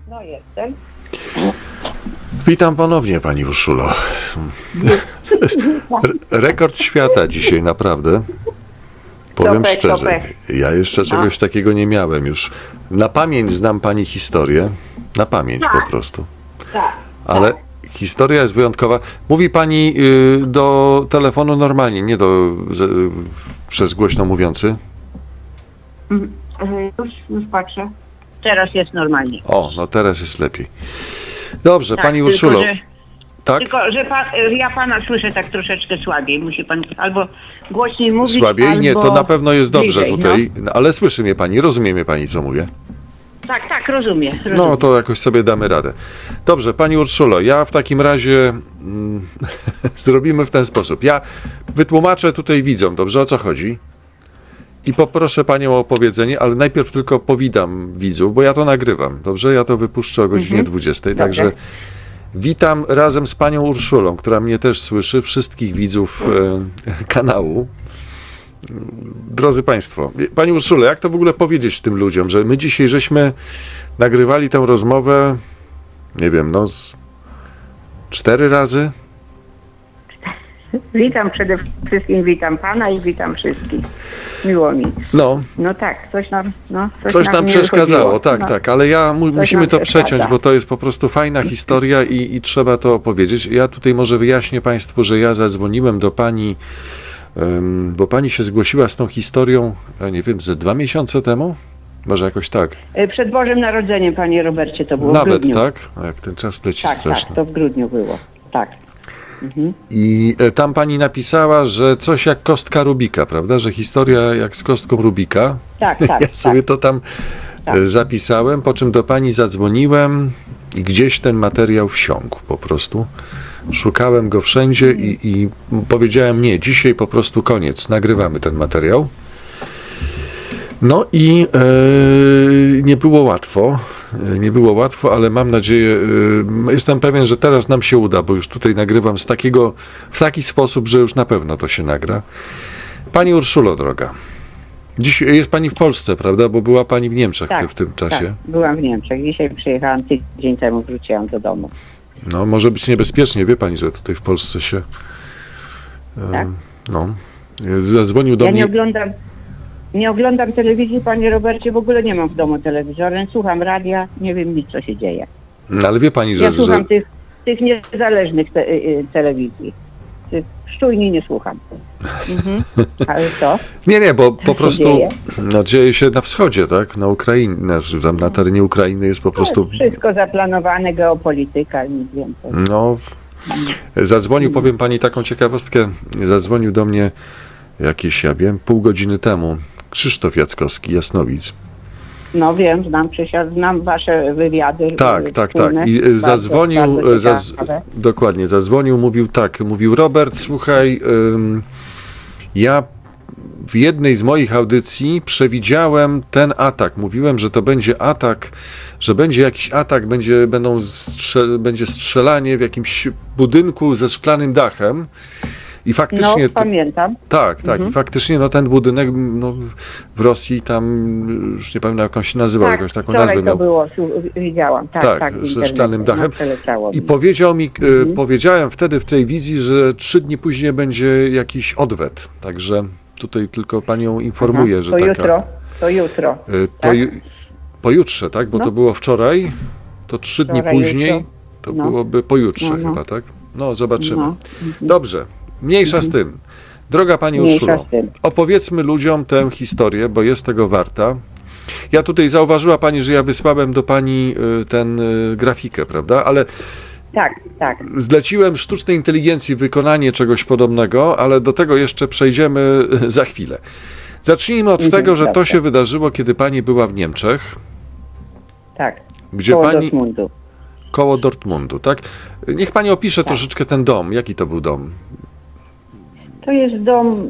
No jestem. Witam ponownie, pani Urszulo. Rekord świata dzisiaj, naprawdę. Powiem szczerze, ja jeszcze czegoś takiego nie miałem już. Na pamięć znam pani historię. Na pamięć po prostu. Ale historia jest wyjątkowa. Mówi pani do telefonu normalnie, nie przez głośno mówiący? Już patrzę. Teraz jest normalnie. O, no teraz jest lepiej. Dobrze, pani Urszulo. Tak? Tylko, że ja pana słyszę tak troszeczkę słabiej. Musi pan albo głośniej mówić, słabiej? albo Nie, to na pewno jest dobrze bliżej, tutaj. No. Ale słyszy mnie pani, rozumie mnie pani, co mówię? Tak, rozumiem. No, to jakoś sobie damy radę. Dobrze, pani Urszulo, ja w takim razie zrobimy w ten sposób. Ja wytłumaczę tutaj widzom, dobrze, o co chodzi? I poproszę panią o opowiedzenie, ale najpierw tylko powitam widzów, bo ja to nagrywam, dobrze? Ja to wypuszczę o godzinie 20. Także witam razem z panią Urszulą, która mnie też słyszy, wszystkich widzów kanału. Drodzy państwo, pani Urszulo, jak to w ogóle powiedzieć tym ludziom, że my dzisiaj żeśmy nagrywali tę rozmowę, nie wiem, no 4 razy? Witam przede wszystkim, witam pana i witam wszystkich. Miło mi. No tak, coś nam przeszkadzało, tak, ale musimy to przeciąć, bo to jest po prostu fajna historia i trzeba to opowiedzieć. Ja tutaj może wyjaśnię państwu, że ja zadzwoniłem do pani, bo pani się zgłosiła z tą historią, ja nie wiem, ze 2 miesiące temu? Może jakoś tak. Przed Bożym Narodzeniem, panie Robercie, to było nawet, w grudniu. tak? A jak ten czas leci strasznie. Tak, to w grudniu było, tak. I tam pani napisała, że coś jak kostka Rubika, prawda? Że historia jak z kostką Rubika. Tak. Ja sobie to tam zapisałem, po czym do pani zadzwoniłem i gdzieś ten materiał wsiąkł po prostu. Szukałem go wszędzie i powiedziałem, nie, dzisiaj po prostu koniec, nagrywamy ten materiał. No i nie było łatwo, ale mam nadzieję, jestem pewien, że teraz nam się uda, bo już tutaj nagrywam w taki sposób, że już na pewno to się nagra. Pani Urszulo, droga, dziś jest pani w Polsce, prawda, bo była pani w Niemczech w tym czasie. Tak, byłam w Niemczech, dzisiaj przyjechałam, tydzień temu wróciłam do domu. No, może być niebezpiecznie, wie pani, że tutaj w Polsce się zadzwonił do mnie. Nie oglądam telewizji, panie Robercie, w ogóle nie mam w domu telewizora, słucham radia, nie wiem nic, co się dzieje. No, ale wie pani, że... Ja słucham tych niezależnych telewizji. Tych szczujni nie słucham. Ale co? Nie, bo po prostu dzieje się na wschodzie, tak? Na Ukrainie, tam na terenie Ukrainy jest po prostu... Wszystko zaplanowane, geopolityka, nic więcej. No, zadzwonił, powiem pani taką ciekawostkę, zadzwonił do mnie jakieś, ja wiem, pół godziny temu Krzysztof Jackowski, Jasnowic. No wiem, znam wasze wywiady. Tak. I zadzwonił, dokładnie, mówił Robert, słuchaj, ja w jednej z moich audycji przewidziałem ten atak. Mówiłem, że to będzie atak, że będzie jakiś atak, będzie strzelanie w jakimś budynku ze szklanym dachem. I faktycznie, pamiętam. Tak. I faktycznie ten budynek w Rosji tam, już nie pamiętam jak on się nazywał, jakąś taką nazwę miał. To było, widziałam. Tak, ze szklanym dachem. I powiedziałem wtedy w tej wizji, że 3 dni później będzie jakiś odwet. Także tutaj tylko panią informuję, że To jutro. Pojutrze, tak? Bo to było wczoraj, to 3 dni później, to byłoby pojutrze chyba, tak? No, zobaczymy. Dobrze. Mniejsza z tym. Droga pani Urszulo, opowiedzmy ludziom tę historię, bo jest tego warta. Ja tutaj zauważyła pani, że ja wysłałem do pani grafikę, prawda? Ale tak. Zleciłem sztucznej inteligencji wykonanie czegoś podobnego, ale do tego jeszcze przejdziemy za chwilę. Zacznijmy od tego, że to się wydarzyło, kiedy pani była w Niemczech. Tak, gdzie Dortmundu. Koło Dortmundu, tak? Niech pani opisze troszeczkę ten dom. Jaki to był dom? To jest dom,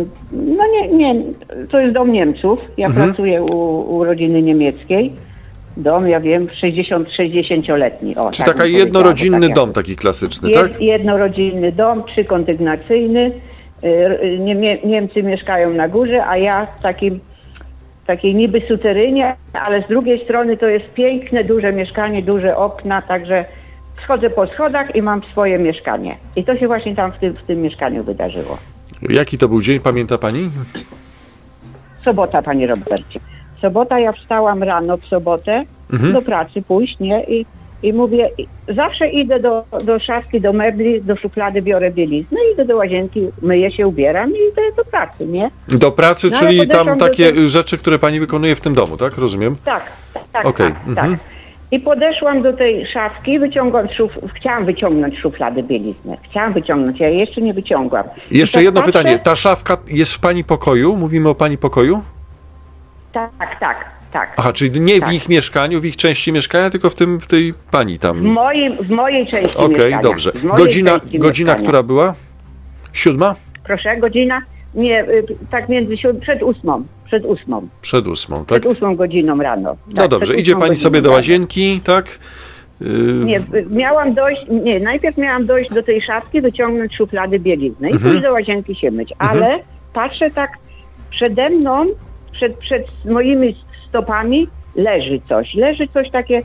to jest dom Niemców. Ja pracuję u rodziny niemieckiej. Dom, ja wiem, 60-letni. Czy tak taki jednorodzinny dom, taki klasyczny, tak? Jednorodzinny dom, 3-kondygnacyjny. Niemcy mieszkają na górze, a ja w takim takiej niby suterynie, ale z drugiej strony to jest piękne, duże mieszkanie, duże okna, także schodzę po schodach i mam swoje mieszkanie. I to się właśnie tam w tym mieszkaniu wydarzyło. Jaki to był dzień, pamięta pani? Sobota, panie Robercie. Sobota, ja wstałam rano w sobotę do pracy pójść, nie? I mówię, zawsze idę do szafki, do mebli, do szuflady, biorę bieliznę, idę do łazienki, myję się, ubieram i idę do pracy, nie? Do pracy, No, czyli tam takie rzeczy, które pani wykonuje w tym domu, tak? Rozumiem? Tak, Okej. tak. I podeszłam do tej szafki, chciałam wyciągnąć szufladę bieliznę. Chciałam wyciągnąć, ja jej jeszcze nie wyciągłam. Jeszcze jedno pytanie. Ta szafka jest w pani pokoju? Mówimy o pani pokoju? Tak. Aha, czyli nie w ich mieszkaniu, w ich części mieszkania, tylko w tej pani tam. W mojej części mieszkania. Okej, dobrze. Godzina, która była? 7? Proszę, godzina? Nie, tak przed 8. Przed 8. Przed 8, tak? Przed 8 godziną rano. Tak, no dobrze, idzie pani sobie do łazienki, tak? Nie, najpierw miałam dojść do tej szafki, wyciągnąć szuflady bielizny i pójść do łazienki się myć, ale patrzę tak przede mną, przed moimi stopami leży coś takie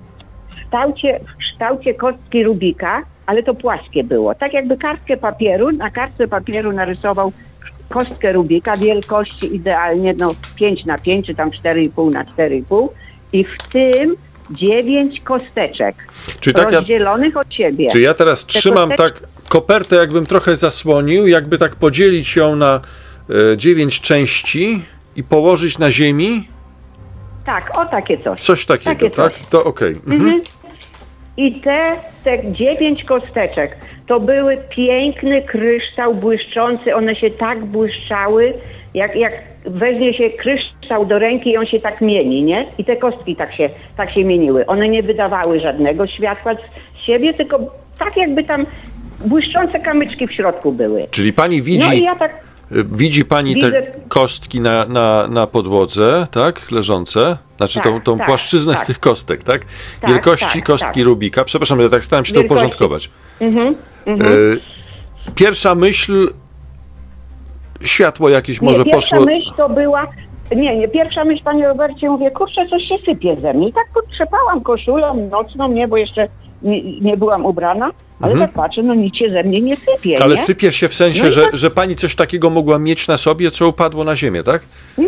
w kształcie kostki Rubika, ale to płaskie było. Tak jakby na kartce papieru narysował kostkę Rubika wielkości idealnie 5x5 czy tam 4,5x4,5 i w tym 9 kosteczek rozdzielonych od siebie. Czy ja teraz trzymam tak kopertę, jakbym trochę zasłonił, jakby tak podzielić ją na 9 części i położyć na ziemi? Tak, o takie coś. Coś takiego, tak? To okej. I te 9 kosteczek to były piękny kryształ błyszczący, one się tak błyszczały, jak weźmie się kryształ do ręki i on się tak mieni, nie? I te kostki tak się mieniły. One nie wydawały żadnego światła z siebie, tylko tak jakby tam błyszczące kamyczki w środku były. Czyli pani widzi... No i ja tak... Widzi pani te kostki na podłodze, tak? Leżące? Znaczy tą płaszczyznę z tych kostek, tak? Wielkości kostki Rubika. Przepraszam, ja tak starałem się to uporządkować. Pierwsza myśl, światło jakieś może poszło... Pierwsza myśl to była... Pierwsza myśl, panie Robercie, mówię, kurczę, coś się sypie ze mnie. I tak potrzepałam koszulą nocną, bo jeszcze nie byłam ubrana. Ale tak patrzę, nic się ze mnie nie sypie. Ale nie? sypie się w sensie, że pani coś takiego mogła mieć na sobie, co upadło na ziemię, tak?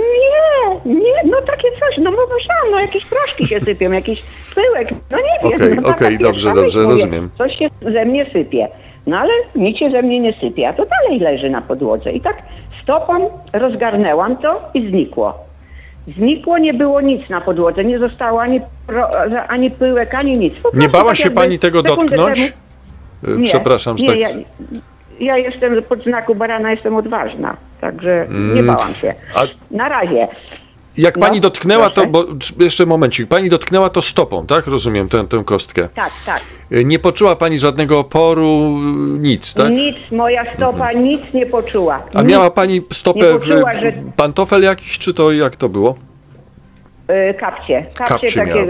Nie, takie coś, myślałam, jakieś proszki się sypią, jakiś pyłek, nie wiem. Okej, dobrze, rozumiem. Coś się ze mnie sypie, ale nic się ze mnie nie sypie, a to dalej leży na podłodze. I tak stopą rozgarnęłam to i znikło. Znikło, nie było nic na podłodze, nie zostało ani pyłek, ani nic. Nie bała się pani tego dotknąć? Przepraszam, że tak... Ja jestem pod znaku barana, jestem odważna, także nie bałam się. Na razie. Jak pani dotknęła to, bo jeszcze momencik, pani dotknęła to stopą, tak? Rozumiem tę kostkę. Tak. Nie poczuła pani żadnego oporu, nic, tak? Nic, moja stopa nic nie poczuła. A miała pani stopę pantofel jakiś, czy to jak to było? Kapcie takie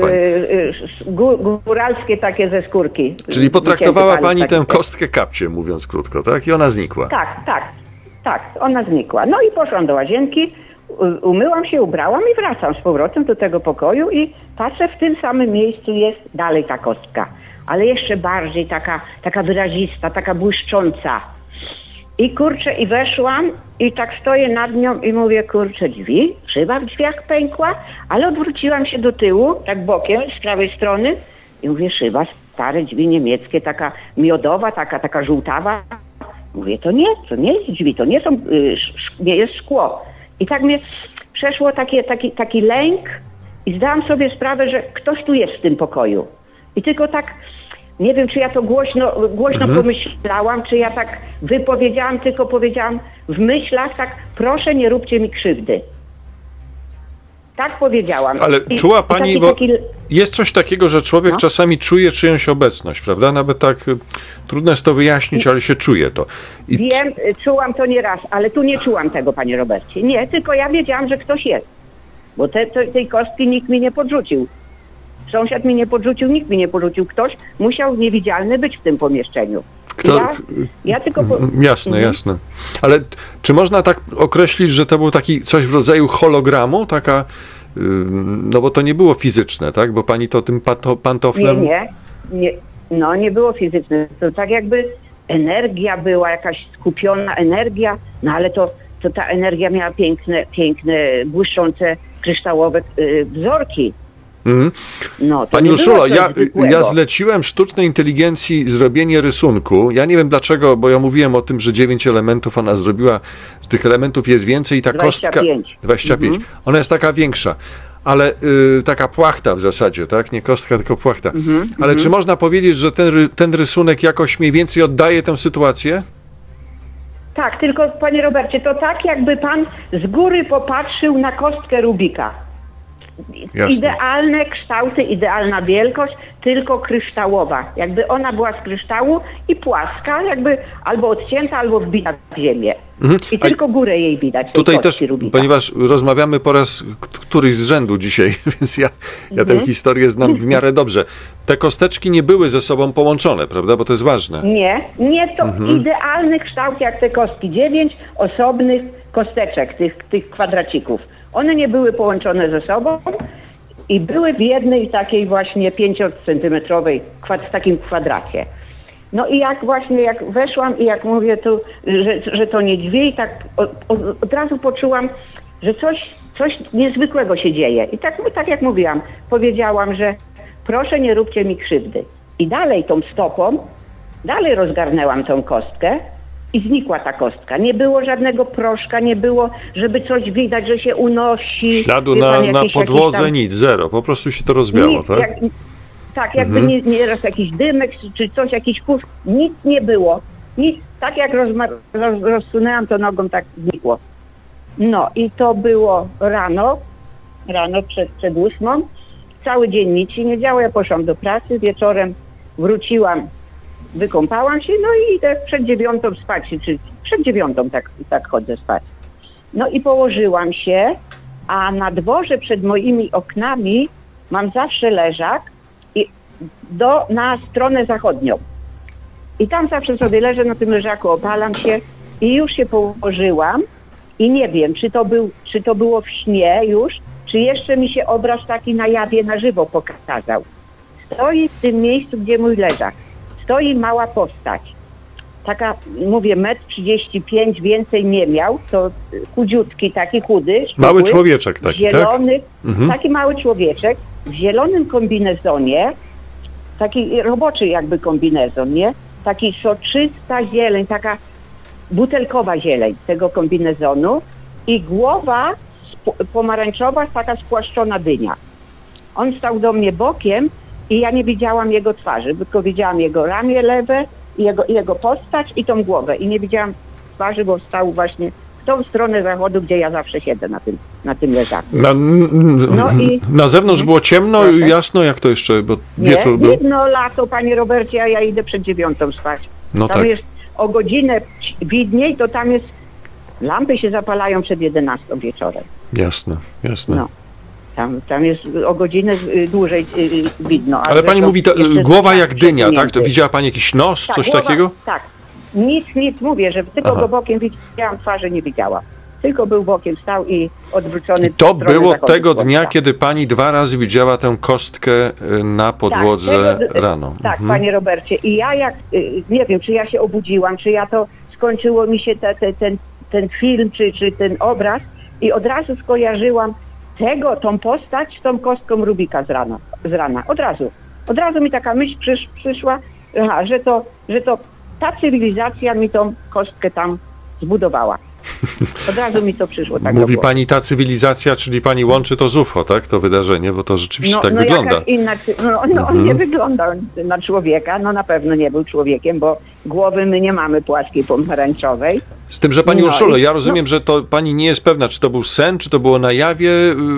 góralskie, takie ze skórki. Czyli potraktowała pani tę kostkę kapcie, mówiąc krótko, tak? I ona znikła. Tak, ona znikła. No i poszłam do łazienki, umyłam się, ubrałam i wracam z powrotem do tego pokoju i patrzę, w tym samym miejscu jest dalej ta kostka. Ale jeszcze bardziej taka wyrazista, taka błyszcząca. I kurczę, i weszłam i tak stoję nad nią i mówię, kurczę, szyba w drzwiach pękła, ale odwróciłam się do tyłu, tak bokiem, z prawej strony i mówię, szyba, stare drzwi niemieckie, taka miodowa, taka żółtawa. Mówię, to nie jest drzwi, to nie jest szkło. I tak mnie przeszło taki lęk i zdałam sobie sprawę, że ktoś tu jest w tym pokoju. I tylko tak, nie wiem, czy ja to głośno pomyślałam, czy ja tak wypowiedziałam, tylko powiedziałam w myślach tak, proszę nie róbcie mi krzywdy. Tak powiedziałam. Ale czuła pani, bo jest coś takiego, że człowiek czasami czuje czyjąś obecność, prawda? Nawet tak trudno jest to wyjaśnić, ale się czuje to. Wiem, czułam to nieraz, ale tu nie czułam tego, panie Robercie. Nie, tylko ja wiedziałam, że ktoś jest. Bo tej kostki nikt mi nie podrzucił. Sąsiad mi nie podrzucił, nikt mi nie podrzucił. Ktoś musiał niewidzialny być w tym pomieszczeniu. Ja tylko... Jasne, jasne. Ale czy można tak określić, że to był taki coś w rodzaju hologramu? Taka, no bo to nie było fizyczne, tak? Bo pani to tym pantoflem... Nie. No, nie było fizyczne. To tak jakby energia była, jakaś skupiona energia, no ale to ta energia miała piękne, błyszczące, kryształowe wzorki. No, Pani Urszulo, ja zleciłem sztucznej inteligencji zrobienie rysunku. Ja nie wiem dlaczego, bo ja mówiłem o tym, że 9 elementów ona zrobiła, że tych elementów jest więcej i ta 25. kostka... 25. Ona jest taka większa. Ale taka płachta w zasadzie, tak? Nie kostka, tylko płachta. Ale czy można powiedzieć, że ten rysunek jakoś mniej więcej oddaje tę sytuację? Tak, tylko panie Robercie, to tak jakby pan z góry popatrzył na kostkę Rubika. Jasne. Idealne kształty, idealna wielkość, tylko kryształowa. Jakby ona była z kryształu i płaska, jakby albo odcięta, albo wbita w ziemię. I tylko górę jej widać. Tutaj też, Rubika. Ponieważ rozmawiamy po raz któryś z rzędu dzisiaj, więc ja tę historię znam w miarę dobrze. Te kosteczki nie były ze sobą połączone, prawda? Bo to jest ważne. Nie, to idealny kształt jak te kostki. 9 osobnych kosteczek, tych kwadracików. One nie były połączone ze sobą i były w jednej takiej właśnie 5-centymetrowej, w takim kwadracie. No i jak weszłam i jak mówię tu, że to niedźwiedź, tak od razu poczułam, że coś niezwykłego się dzieje. I tak jak mówiłam, powiedziałam, że proszę nie róbcie mi krzywdy. I dalej tą stopą, dalej rozgarnęłam tą kostkę i znikła ta kostka. Nie było żadnego proszka, nie było, żeby coś widać, że się unosi. Śladu na podłodze nic, zero. Po prostu się to rozwiało, nic, tak? Tak, jakby nieraz jakiś dymek, czy coś, jakiś kurz, nic nie było. Nic, tak jak rozsunęłam to nogą, tak znikło. No i to było rano przed 8. Cały dzień nic się nie działo, ja poszłam do pracy, wieczorem wróciłam, wykąpałam się, no i idę przed 9 spać, czy przed 9 tak chodzę spać. No i położyłam się, a na dworze przed moimi oknami mam zawsze leżak na stronę zachodnią. I tam zawsze sobie leżę na tym leżaku, opalam się i już się położyłam i nie wiem, czy to było w śnie już, czy jeszcze mi się obraz taki na jawie, na żywo pokazał. Stoi w tym miejscu, gdzie mój leżak. Stoi mała postać. Taka, mówię, 1,35 m, więcej nie miał. To chudziutki, taki chudy. Mały człowieczek taki, zielony, tak? Taki mały człowieczek w zielonym kombinezonie, taki roboczy jakby kombinezon, nie? Taki soczysta zieleń, taka butelkowa zieleń tego kombinezonu i głowa pomarańczowa, taka spłaszczona dynia. On stał do mnie bokiem i ja nie widziałam jego twarzy, tylko widziałam jego ramię lewe, jego postać i tą głowę. I nie widziałam twarzy, bo stał właśnie w tą stronę zachodu, gdzie ja zawsze siedzę na tym leżaku. Na zewnątrz było ciemno i jasno, jak to jeszcze, bo wieczór był? No lato, panie Robercie, a ja idę przed 9 spać. No tam tak. Jest o godzinę widniej, to tam jest, lampy się zapalają przed 11 wieczorem. Jasne. No. Tam jest o godzinę dłużej widno. Ale pani mówi, głowa jak dynia, tak? To widziała pani jakiś nos, tak, coś głowa, takiego? Tak. Nic mówię, że tylko go bokiem widziałam, twarzy nie widziała. Tylko był bokiem, stał i odwrócony. I to było tego dnia, kiedy pani 2 razy widziała tę kostkę na podłodze rano. Tak, panie Robercie. I ja nie wiem, czy ja się obudziłam, czy ja to skończyło mi się ten film, czy ten obraz i od razu skojarzyłam tą postać z tą kostką Rubika z rana. Od razu mi taka myśl przyszła, że to ta cywilizacja mi tą kostkę tam zbudowała. Od razu mi to przyszło. Tak mówi pani ta cywilizacja, czyli pani łączy to z UFO, tak? To wydarzenie, bo to rzeczywiście tak wygląda. On nie wygląda na człowieka, na pewno nie był człowiekiem, bo głowy my nie mamy płaskiej pomarańczowej. Z tym, że pani Urszulo, ja rozumiem, że to pani nie jest pewna, czy to był sen, czy to było na jawie.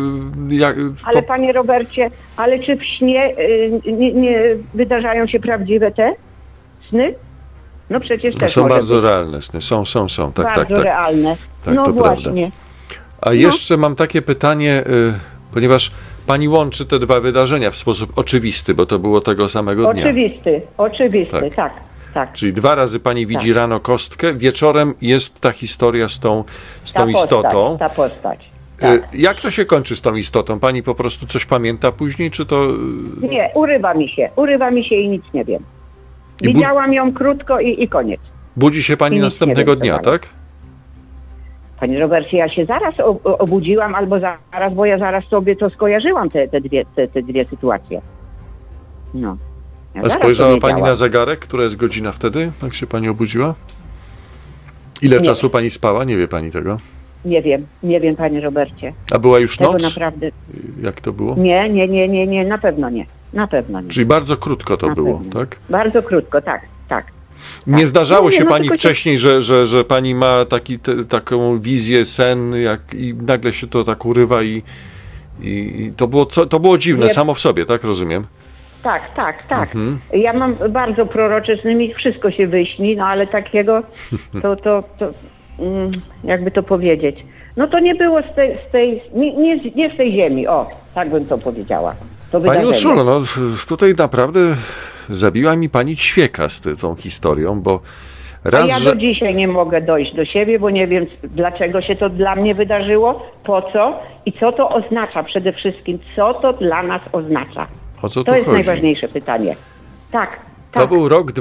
Ale panie Robercie, ale czy w śnie nie wydarzają się prawdziwe te sny? No przecież też są bardzo realne sny, są. Tak, bardzo realne. Tak, no to właśnie. Prawda. A jeszcze mam takie pytanie, ponieważ pani łączy te 2 wydarzenia w sposób oczywisty, bo to było tego samego dnia. Oczywisty, tak. tak. Czyli 2 razy pani widzi rano kostkę, wieczorem jest ta historia z tą istotą. Ta postać. Tak. Jak to się kończy z tą istotą? Pani po prostu coś pamięta później, czy to... Nie, urywa mi się i nic nie wiem. Widziałam ją krótko i koniec. Budzi się pani następnego dnia, tak? Panie Robercie, ja się zaraz obudziłam, albo zaraz, bo ja zaraz sobie to skojarzyłam, te dwie sytuacje. No. Ja A spojrzała pani na zegarek? Która jest godzina wtedy, jak się pani obudziła? Ile czasu pani spała? Nie wie pani tego? Nie wiem, panie Robercie. A była już noc? Naprawdę... Jak to było? Nie, na pewno nie. Na pewno nie. Czyli bardzo krótko to było, tak? Bardzo krótko, tak. Nie zdarzało się pani wcześniej, że pani ma taką wizję, sen, i nagle się to tak urywa i to było dziwne samo w sobie, tak? Rozumiem? Tak. Ja mam bardzo prorocze sny, mi wszystko się wyśni, no ale takiego to jakby to powiedzieć. No to nie było nie z tej ziemi, tak bym to powiedziała. Pani Urszulo, no tutaj naprawdę zabiła mi pani ćwieka z tą historią, bo raz, ja do dzisiaj nie mogę dojść do siebie, bo nie wiem, dlaczego się to dla mnie wydarzyło, po co i co to oznacza przede wszystkim, co to dla nas oznacza. O co tu to jest chodzi? Najważniejsze pytanie. Tak. To był rok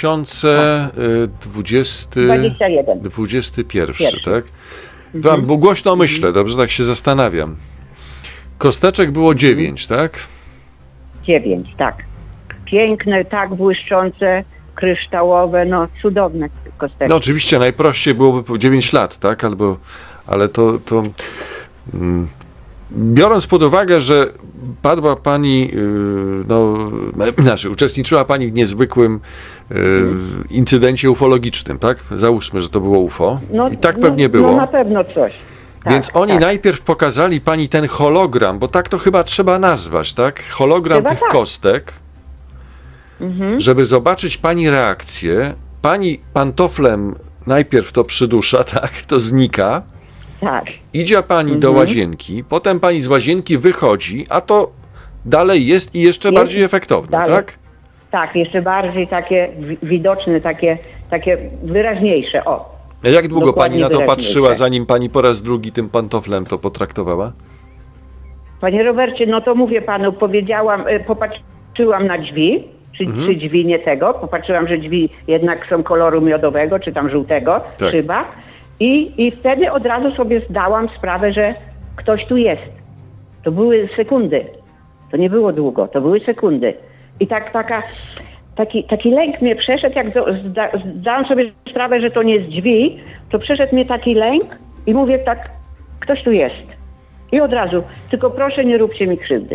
2021, tak? Bo głośno myślę, dobrze, tak się zastanawiam. Kosteczek było 9, tak? 9, tak. Piękne, tak błyszczące, kryształowe, no cudowne kosteczki. No oczywiście najprościej byłoby po 9 lat, tak? Ale to biorąc pod uwagę, że padła pani, uczestniczyła pani w niezwykłym incydencie ufologicznym, tak? Załóżmy, że to było UFO. I tak pewnie było. No na pewno coś. Więc oni najpierw pokazali pani ten hologram, bo tak to chyba trzeba nazwać, tak? Hologram tych kostek, żeby zobaczyć pani reakcję. Pani pantoflem najpierw to przydusza, tak? To znika. Tak. Idzie pani do łazienki, potem pani z łazienki wychodzi, a to dalej jest i jeszcze bardziej efektowne, tak? Tak, jeszcze bardziej takie widoczne, takie wyraźniejsze, A jak długo pani na to patrzyła, zanim pani po raz drugi tym pantoflem to potraktowała? Panie Robercie, no to mówię panu, popatrzyłam na drzwi, czy drzwi nie tego, popatrzyłam, że drzwi jednak są koloru miodowego, czy tam żółtego, szyba. I wtedy od razu sobie zdałam sprawę, że ktoś tu jest. To były sekundy. To nie było długo, to były sekundy. I taki lęk mnie przeszedł, jak zdałam sobie sprawę, że to nie jest drzwi, to przeszedł mnie taki lęk i mówię tak, ktoś tu jest. I od razu, tylko proszę nie róbcie mi krzywdy.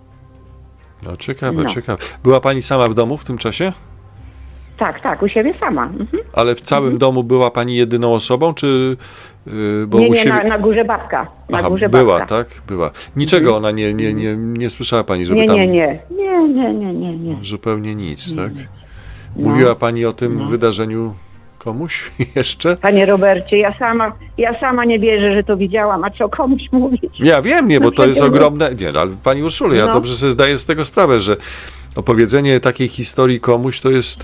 No ciekawe. Była pani sama w domu w tym czasie? Tak, u siebie sama. Ale w całym domu była pani jedyną osobą, czy... Bo nie, na górze babka. Była, tak? Była. Niczego ona nie słyszała pani, żeby tam... Nie. Zupełnie nic, tak? Mówiła pani o tym wydarzeniu komuś jeszcze? Panie Robercie, ja sama nie wierzę, że to widziałam, a co komuś mówić? Ja wiem, bo to jest ogromne... Nie, ale pani Urszulo, ja dobrze sobie zdaję z tego sprawę, że opowiedzenie takiej historii komuś to jest...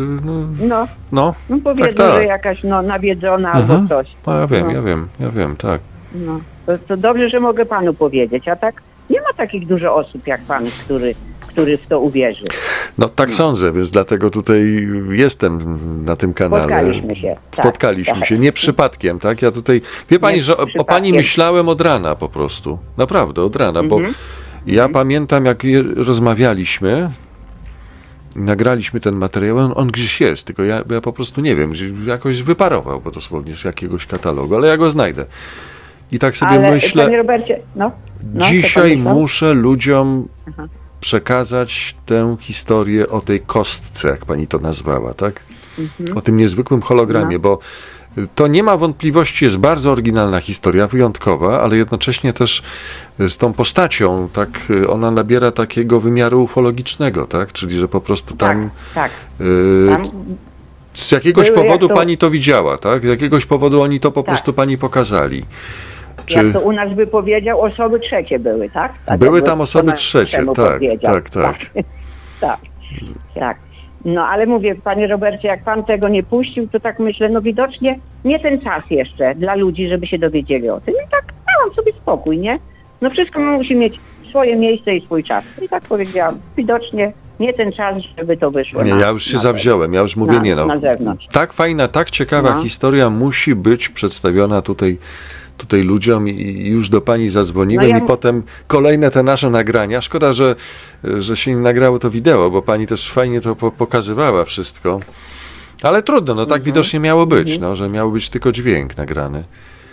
powiedzmy, że jakaś nawiedzona albo coś. Ja wiem, tak. No, to dobrze, że mogę panu powiedzieć, a tak nie ma takich dużo osób jak pan, który w to uwierzy. No tak sądzę, więc dlatego tutaj jestem na tym kanale. Spotkaliśmy się. Nie przypadkiem, tak? Ja tutaj... Wie pani, że o pani myślałem od rana po prostu. Naprawdę, od rana, bo ja pamiętam, jak rozmawialiśmy, nagraliśmy ten materiał, on gdzieś jest, tylko ja po prostu nie wiem, jakoś wyparował, bo dosłownie z jakiegoś katalogu, ale ja go znajdę. I tak sobie myślę, panie Robercie, dzisiaj muszę ludziom przekazać tę historię o tej kostce, jak pani to nazwała, tak? O tym niezwykłym hologramie, bo to nie ma wątpliwości, jest bardzo oryginalna historia, wyjątkowa, ale jednocześnie też z tą postacią, tak, ona nabiera takiego wymiaru ufologicznego, tak? Czyli, że po prostu tam... z jakiegoś powodu pani to widziała, tak? Z jakiegoś powodu oni to po prostu pani pokazali. Jak to u nas by powiedział, osoby trzecie były, tak? Były tam osoby trzecie, tak. No ale mówię, panie Robercie, jak pan tego nie puścił, to tak myślę, no widocznie nie ten czas jeszcze dla ludzi, żeby się dowiedzieli o tym. I tak dałam sobie spokój, nie? No wszystko musi mieć swoje miejsce i swój czas. I tak powiedziałam, widocznie nie ten czas, żeby to wyszło. Nie, ja już się zawziąłem, ja już mówię, nie no. Na zewnątrz. Tak fajna, tak ciekawa historia musi być przedstawiona tutaj ludziom i już do pani zadzwoniłem i potem kolejne te nasze nagrania. Szkoda, że się nie nagrało to wideo, bo pani też fajnie to pokazywała wszystko. Ale trudno, no tak widocznie miało być, no, że miał być tylko dźwięk nagrany.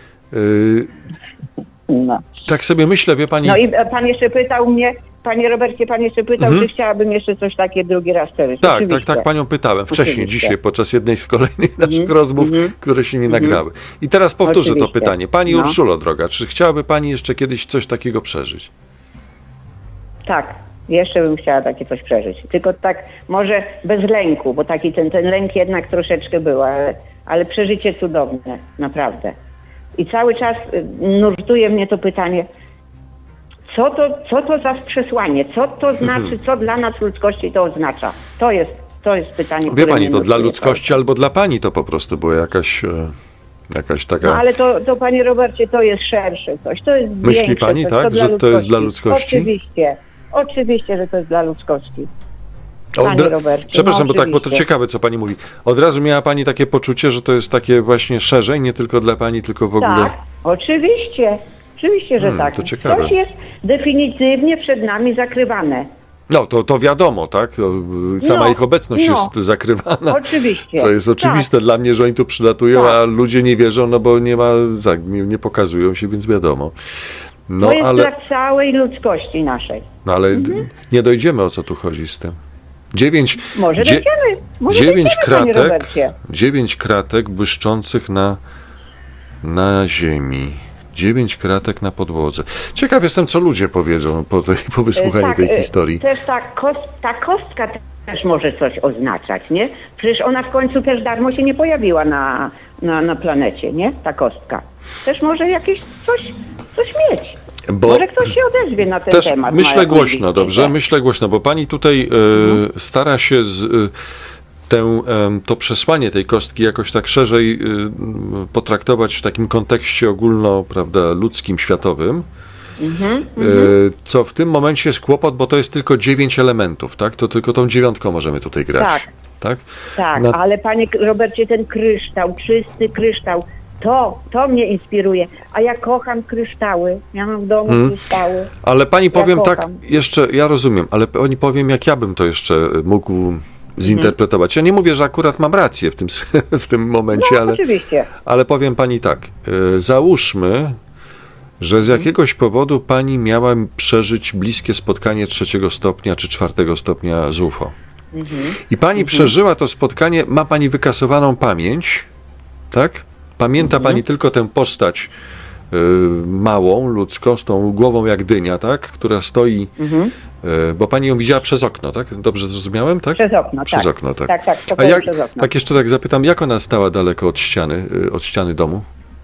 No. Tak sobie myślę, wie pani... No i pan jeszcze pytał mnie, panie Robercie, pan jeszcze pytał, czy chciałabym jeszcze coś takiego drugi raz przeżyć. Tak, panią pytałem wcześniej, dzisiaj, podczas jednej z kolejnych naszych rozmów, które się nie nagrały. I teraz powtórzę to pytanie. Pani Urszulo, droga, czy chciałaby pani jeszcze kiedyś coś takiego przeżyć? Tak, jeszcze bym chciała takie coś przeżyć. Tylko tak, może bez lęku, bo taki ten lęk jednak troszeczkę był, ale przeżycie cudowne, naprawdę. I cały czas nurtuje mnie to pytanie, co to za przesłanie, co to znaczy, co dla nas ludzkości to oznacza. To jest pytanie, wie pani, to dla ludzkości albo dla pani to po prostu była jakaś taka... No ale to panie Robercie, to jest szersze coś, to jest Myśli większe pani, coś, tak, że to jest dla ludzkości? Oczywiście, że to jest dla ludzkości. Panie Robercie, przepraszam, bo to ciekawe, co pani mówi. Od razu miała pani takie poczucie, że to jest takie właśnie szerzej, nie tylko dla pani, tylko w ogóle... Tak, oczywiście, że tak. To ciekawe. Coś jest definitywnie przed nami zakrywane. No, to wiadomo, tak? Sama ich obecność jest zakrywana. Oczywiście. Co jest oczywiste dla mnie, że oni tu przylatują, a ludzie nie wierzą, no bo nie ma, nie pokazują się, więc wiadomo. No, to jest dla całej ludzkości naszej. No ale nie dojdziemy, o co tu chodzi z tym. 9 kratek błyszczących na ziemi. 9 kratek na podłodze. Ciekaw jestem, co ludzie powiedzą po wysłuchaniu tej historii. Też ta kostka też może coś oznaczać, nie? Przecież ona w końcu też darmo się nie pojawiła na planecie, nie? Ta kostka. Też może jakieś coś mieć. Może ktoś się odezwie na ten temat. Myślę głośno, dobrze? Myślę głośno, bo pani tutaj stara się to przesłanie tej kostki jakoś tak szerzej potraktować w takim kontekście ogólno, prawda, ludzkim, światowym. Co w tym momencie jest kłopot, bo to jest tylko 9 elementów, tak? To tylko tą 9 możemy tutaj grać. Tak, ale panie Robercie, ten kryształ, czysty kryształ, to mnie inspiruje. A ja kocham kryształy. Ja mam w domu kryształy. Ale pani powiem tak, jeszcze, ja rozumiem, ale pani powiem, jak ja bym to jeszcze mógł zinterpretować. Ja nie mówię, że akurat mam rację w tym momencie, ale powiem pani tak. Załóżmy, że z jakiegoś powodu pani miała przeżyć bliskie spotkanie 3. stopnia czy 4. stopnia z UFO. I pani przeżyła to spotkanie, ma pani wykasowaną pamięć, tak? Pamięta pani tylko tę postać małą, ludzką, z tą głową jak dynia, tak? Która stoi, bo pani ją widziała przez okno, tak? Dobrze zrozumiałem, tak? Przez okno, tak. Tak, przez okno. Tak jeszcze tak zapytam, jak ona stała daleko od ściany domu?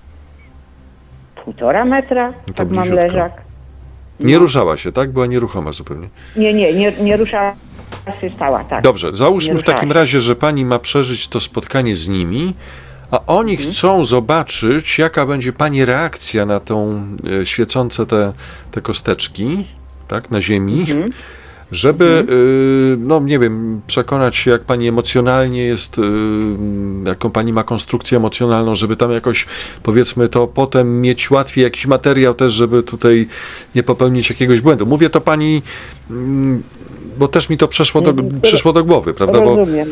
1,5 metra, tak mam leżak. Nie ruszała się, tak? Była nieruchoma zupełnie. Nie ruszała się, stała, tak. Dobrze, załóżmy w takim razie, że pani ma przeżyć to spotkanie z nimi, a oni chcą zobaczyć, jaka będzie pani reakcja na tą świecące te kosteczki, tak, na ziemi, żeby, no nie wiem, przekonać się, jak pani emocjonalnie jest, jaką pani ma konstrukcję emocjonalną, żeby tam jakoś, powiedzmy, to potem mieć łatwiej jakiś materiał też, żeby tutaj nie popełnić jakiegoś błędu. Mówię to pani, bo też mi to przyszło do głowy, prawda? Rozumiem.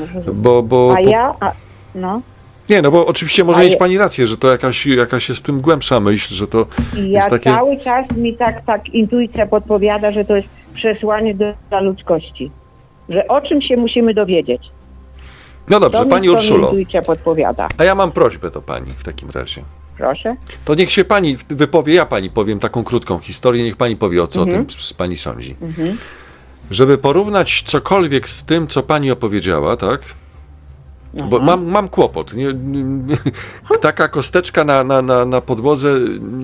Nie, no bo oczywiście może mieć pani rację, że to jakaś jest w tym głębsza myśl, że to jest takie... Cały czas mi tak intuicja podpowiada, że to jest przesłanie dla ludzkości. Że o czym się musimy dowiedzieć. No dobrze, pani Urszulo. Intuicja podpowiada. A ja mam prośbę do pani w takim razie. Proszę. To niech się pani wypowie, ja pani powiem taką krótką historię, niech pani powie, o co o tym pani sądzi. Żeby porównać cokolwiek z tym, co pani opowiedziała, tak? Bo mam kłopot. Taka kosteczka na podłodze,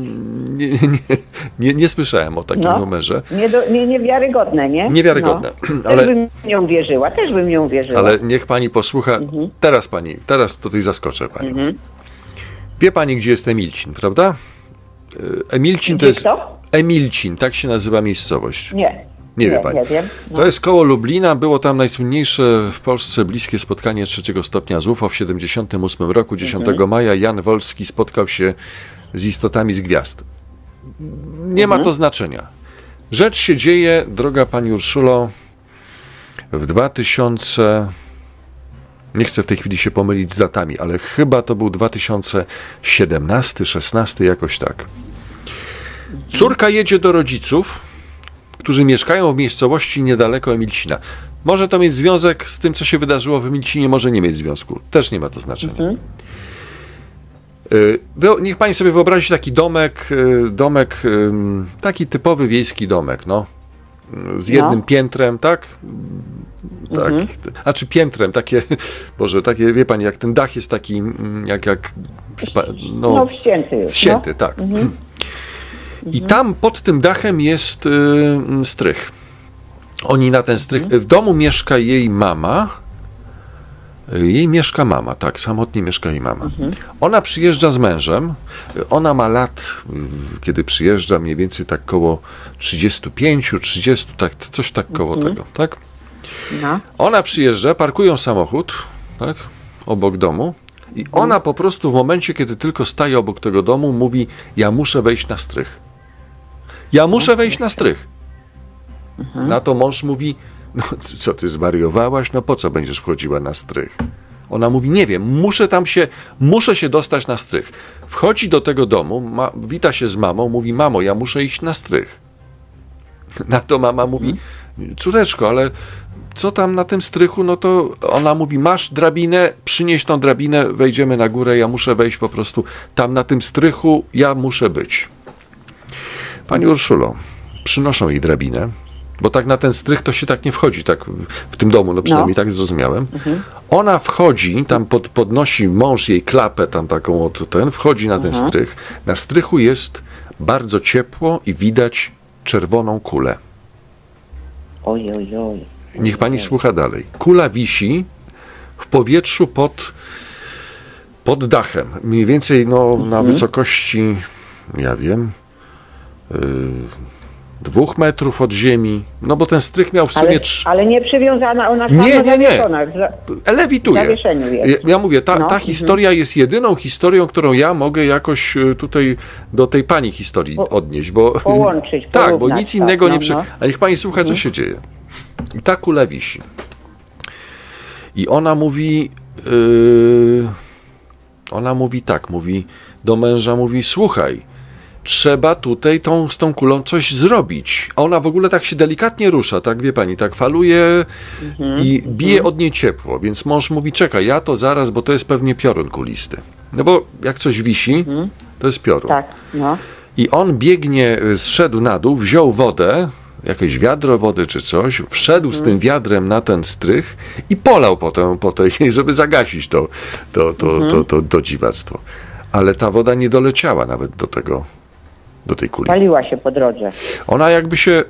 nie słyszałem o takim numerze. Niewiarygodne, nie? Niewiarygodne. No. Też bym nie uwierzyła, Ale niech pani posłucha. Teraz tutaj zaskoczę panią. Wie pani, gdzie jest Emilcin, prawda? Emilcin to jest... Emilcin, tak się nazywa miejscowość. Nie wie pani. Nie wiem. To jest koło Lublina. Było tam najsłynniejsze w Polsce bliskie spotkanie 3. stopnia z UFO w 1978 roku. 10 maja Jan Wolski spotkał się z istotami z gwiazd. Nie ma to znaczenia. Rzecz się dzieje, droga pani Urszulo, w 2000... Nie chcę w tej chwili się pomylić z datami, ale chyba to był 2017, 16, jakoś tak. Córka jedzie do rodziców, którzy mieszkają w miejscowości niedaleko Emilcina. Może to mieć związek z tym, co się wydarzyło w Emilcinie, może nie mieć związku. Też nie ma to znaczenia. Niech pani sobie wyobrazi taki domek, taki typowy wiejski domek, z jednym piętrem, tak? Tak, znaczy piętrem, takie, Boże, takie, wie pani, jak ten dach jest taki, ścięty już. Ścięty, tak. I tam pod tym dachem jest strych. Oni na ten strych, w domu mieszka jej mama, tak, samotnie mieszka jej mama. Ona przyjeżdża z mężem, ona ma lat, kiedy przyjeżdża, mniej więcej tak koło 35, 30, tak, coś tak koło tego, tak? Ona przyjeżdża, parkują samochód, tak, obok domu i ona po prostu w momencie, kiedy tylko staje obok tego domu, mówi: ja muszę wejść na strych. Ja muszę wejść na strych. Na to mąż mówi: no co ty zwariowałaś? No po co będziesz wchodziła na strych? Ona mówi: nie wiem, muszę się dostać na strych. Wchodzi do tego domu, wita się z mamą, mówi: mamo, ja muszę iść na strych. Na to mama mówi: córeczko, ale co tam na tym strychu? No to ona mówi: masz drabinę, przynieś tą drabinę, wejdziemy na górę, ja muszę wejść po prostu tam na tym strychu, ja muszę być. Pani Urszulo, przynoszą jej drabinę, bo tak na ten strych to się tak nie wchodzi, tak w tym domu, przynajmniej tak zrozumiałem. Ona wchodzi, tam podnosi mąż jej klapę, tam taką wchodzi na ten strych. Na strychu jest bardzo ciepło i widać czerwoną kulę. Oj. Niech pani słucha dalej. Kula wisi w powietrzu pod dachem. Mniej więcej na wysokości, ja wiem, 2 metrów od ziemi. No bo ten strych miał w sumie... Ale nie przywiązana, ona nie. Lewituje. Ja mówię, ta historia jest jedyną historią, którą ja mogę jakoś tutaj do tej pani historii odnieść, bo... Połączyć, tak, bo nic innego nie... A niech pani słucha, co się dzieje. I ta kula wisi. I ona mówi... mówi do męża, mówi: słuchaj, trzeba tutaj z tą kulą coś zrobić. A ona w ogóle tak się delikatnie rusza, tak, wie pani, tak faluje i bije od niej ciepło. Więc mąż mówi: czekaj, ja to zaraz, bo to jest pewnie piorun kulisty. No bo jak coś wisi, to jest piorun. Tak, I on biegnie, zszedł na dół, wziął wodę, jakieś wiadro wody czy coś, wszedł z tym wiadrem na ten strych i polał po tej, żeby zagasić to dziwactwo. Ale ta woda nie doleciała nawet do tej kuli. Paliła się po drodze. Ona jakby się,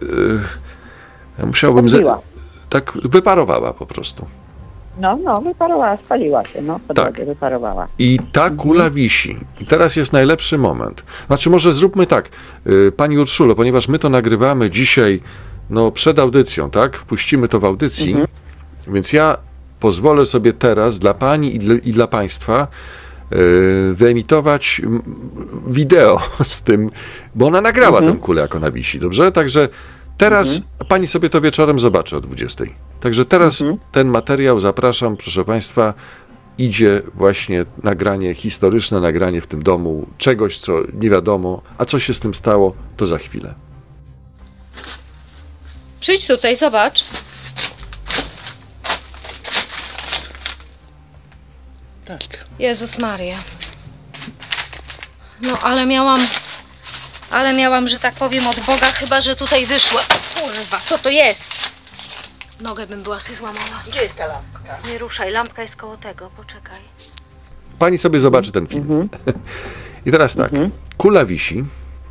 tak wyparowała po prostu. Wyparowała, spaliła się, po drodze wyparowała. I ta kula wisi. I teraz jest najlepszy moment. Znaczy, może zróbmy tak, pani Urszulo, ponieważ my to nagrywamy dzisiaj, przed audycją, tak? Wpuścimy to w audycji, więc ja pozwolę sobie teraz dla pani i dla państwa wyemitować wideo z tym, bo ona nagrała tę kulę, jak ona wisi, dobrze? Także teraz pani sobie to wieczorem zobaczy o 20. Także teraz ten materiał, zapraszam, proszę państwa, idzie właśnie historyczne nagranie w tym domu czegoś, co nie wiadomo, a co się z tym stało, to za chwilę. Przyjdź tutaj, zobacz. Tak. Jezus Maria. Ale miałam, że tak powiem, od Boga, chyba że tutaj wyszło. Kurwa, co to jest? Nogę bym była sobie złamała. Gdzie jest ta lampka? Nie ruszaj, lampka jest koło tego, poczekaj. Pani sobie zobaczy ten film. I teraz tak, kula wisi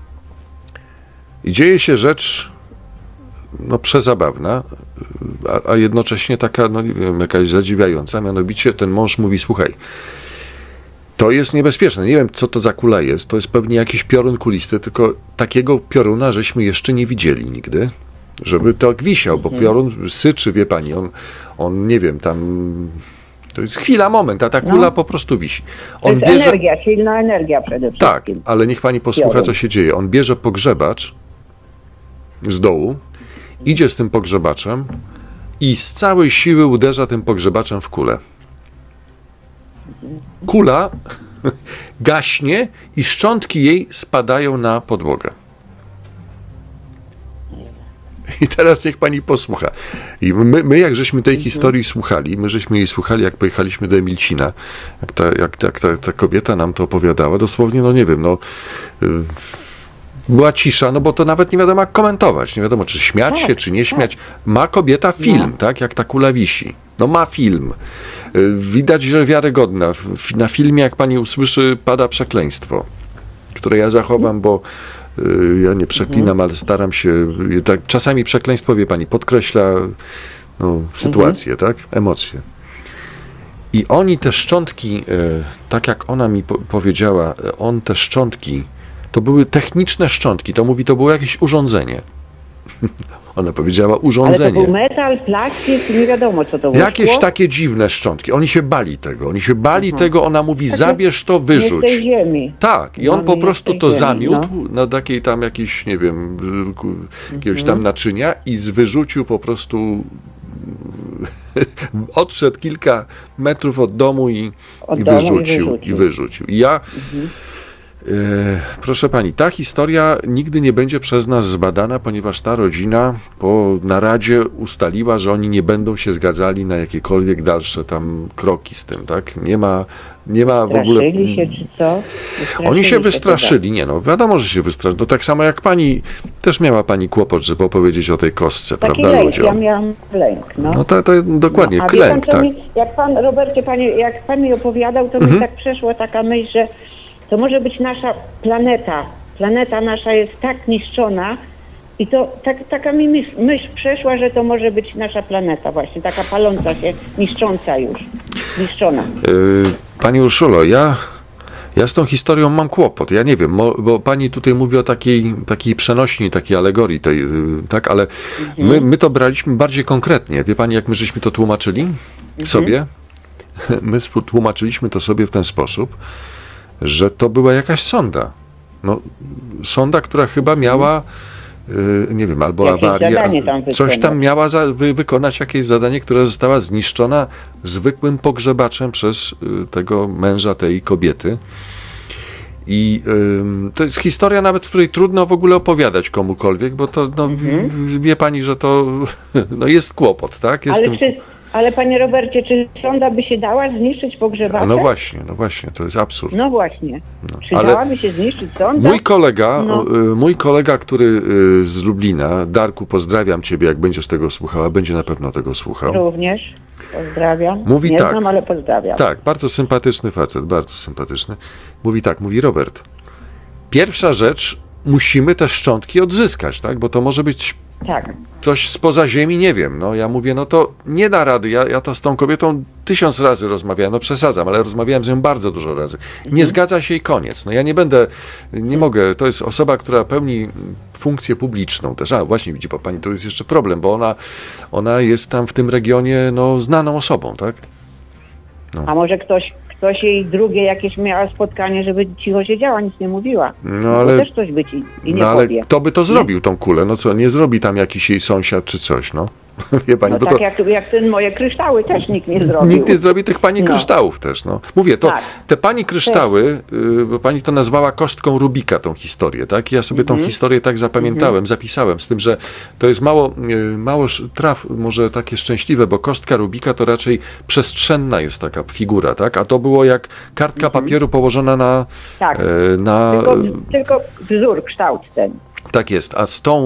i dzieje się rzecz no przezabawna, a jednocześnie taka, no nie wiem, jakaś zadziwiająca, mianowicie ten mąż mówi, słuchaj, to jest niebezpieczne, nie wiem co to za kula jest, to jest pewnie jakiś piorun kulisty, tylko takiego pioruna żeśmy jeszcze nie widzieli nigdy, żeby to wisiał, bo piorun syczy, wie pani, on nie wiem, tam to jest chwila, moment, a ta kula po prostu wisi. On to jest energia, silna energia przede wszystkim. Tak, ale niech pani posłucha, co się dzieje. On bierze pogrzebacz z dołu, idzie z tym pogrzebaczem i z całej siły uderza tym pogrzebaczem w kulę. Kula gaśnie i szczątki jej spadają na podłogę. I teraz niech pani posłucha. I my jak żeśmy tej historii słuchali, my żeśmy jej słuchali, jak pojechaliśmy do Emilcina, jak ta kobieta nam to opowiadała, dosłownie, no nie wiem, no była cisza, no bo to nawet nie wiadomo jak komentować, nie wiadomo czy śmiać się, czy nie śmiać. Ma kobieta film, tak, jak ta kula wisi. No ma film. Widać, że wiarygodna. Na filmie, jak pani usłyszy, pada przekleństwo, które ja zachowam, bo ja nie przeklinam, ale staram się, tak, czasami przekleństwo, wie pani, podkreśla no, sytuację, tak, emocje. I oni te szczątki, tak jak ona mi powiedziała, te szczątki, to były techniczne szczątki, to mówi, to było jakieś urządzenie. Ona powiedziała urządzenie. Ale to był metal, plastik, nie wiadomo co to było. Jakieś takie dziwne szczątki. Oni się bali tego. Ona mówi, zabierz to, wyrzuć. Nie z tej ziemi. Tak. I on po prostu to zamiótł na takiej tam jakiejś, nie wiem, jakiegoś tam naczynia i wyrzucił po prostu odszedł kilka metrów od domu i wyrzucił. I ja proszę pani, ta historia nigdy nie będzie przez nas zbadana, ponieważ ta rodzina po naradzie ustaliła, że oni nie będą się zgadzali na jakiekolwiek dalsze tam kroki z tym, tak? Nie ma w ogóle... Wystraszyli się, czy co? Oni się wystraszyli, nie no, wiadomo, że się wystraszyli. To tak samo jak pani, też miała pani kłopot, żeby opowiedzieć o tej kostce, taki prawda, lęk, ludziom? ja miałam lęk, no. No to dokładnie, a klęk, pan, tak. Jak pan, Robercie, jak pan mi opowiadał, to mi tak przeszła taka myśl, że to może być nasza planeta. Planeta nasza jest tak niszczona i to taka mi myśl przeszła, że to może być nasza planeta właśnie, taka paląca się, niszcząca już, niszczona. Pani Urszulo, ja z tą historią mam kłopot. Ja nie wiem, bo pani tutaj mówi o takiej przenośni, takiej alegorii, tak, ale my to braliśmy bardziej konkretnie. Wie pani, jak my żeśmy to tłumaczyli sobie? My tłumaczyliśmy to sobie w ten sposób, że to była jakaś sonda. No, sonda, która chyba miała, nie wiem, albo jakieś awarię, coś tam miała wykonać jakieś zadanie, które została zniszczona zwykłym pogrzebaczem przez tego męża tej kobiety. I to jest historia nawet, w której trudno w ogóle opowiadać komukolwiek, bo to, no, wie pani, że to no, jest kłopot, tak? Ale panie Robercie, czy sonda by się dała zniszczyć pogrzebaczem? No właśnie, to jest absurd. No właśnie. No, czy dałaby się zniszczyć sonda? Mój kolega, który z Lublina, Darku, pozdrawiam ciebie, jak będziesz tego słuchała, będzie na pewno tego słuchał. Również, pozdrawiam. Mówi nie tak, znam, ale pozdrawiam. Tak, bardzo sympatyczny facet, bardzo sympatyczny. Mówi Robert, pierwsza rzecz, musimy te szczątki odzyskać, tak, bo to może być coś spoza ziemi, nie wiem. No ja mówię, no to nie da rady. Ja to z tą kobietą 1000 razy rozmawiałem, no przesadzam, ale rozmawiałem z nią bardzo dużo razy. Nie zgadza się i koniec. No ja nie mogę, to jest osoba, która pełni funkcję publiczną też. A właśnie widzi pani, to jest jeszcze problem, bo ona jest tam w tym regionie no, znaną osobą, tak? No. A może ktoś jej drugie jakieś miała spotkanie, żeby cicho siedziała, nic nie mówiła. No ale też coś być i nie ale powie. kto by to zrobił, tą kulę? No co, nie zrobi tam jakiś jej sąsiad czy coś, no. Wie pani, no bo tak to... jak ten moje kryształy też nikt nie zrobił. Nikt nie zrobi tych pani kryształów też, no. Mówię, to te pani kryształy, bo pani to nazwała kostką Rubika, tą historię, tak? Ja sobie tą historię tak zapamiętałem, zapisałem, z tym, że to jest mało traf, może takie szczęśliwe, bo kostka Rubika to raczej przestrzenna jest taka figura, tak? A to było jak kartka papieru położona na... Tak, tylko wzór, kształt ten. Tak jest,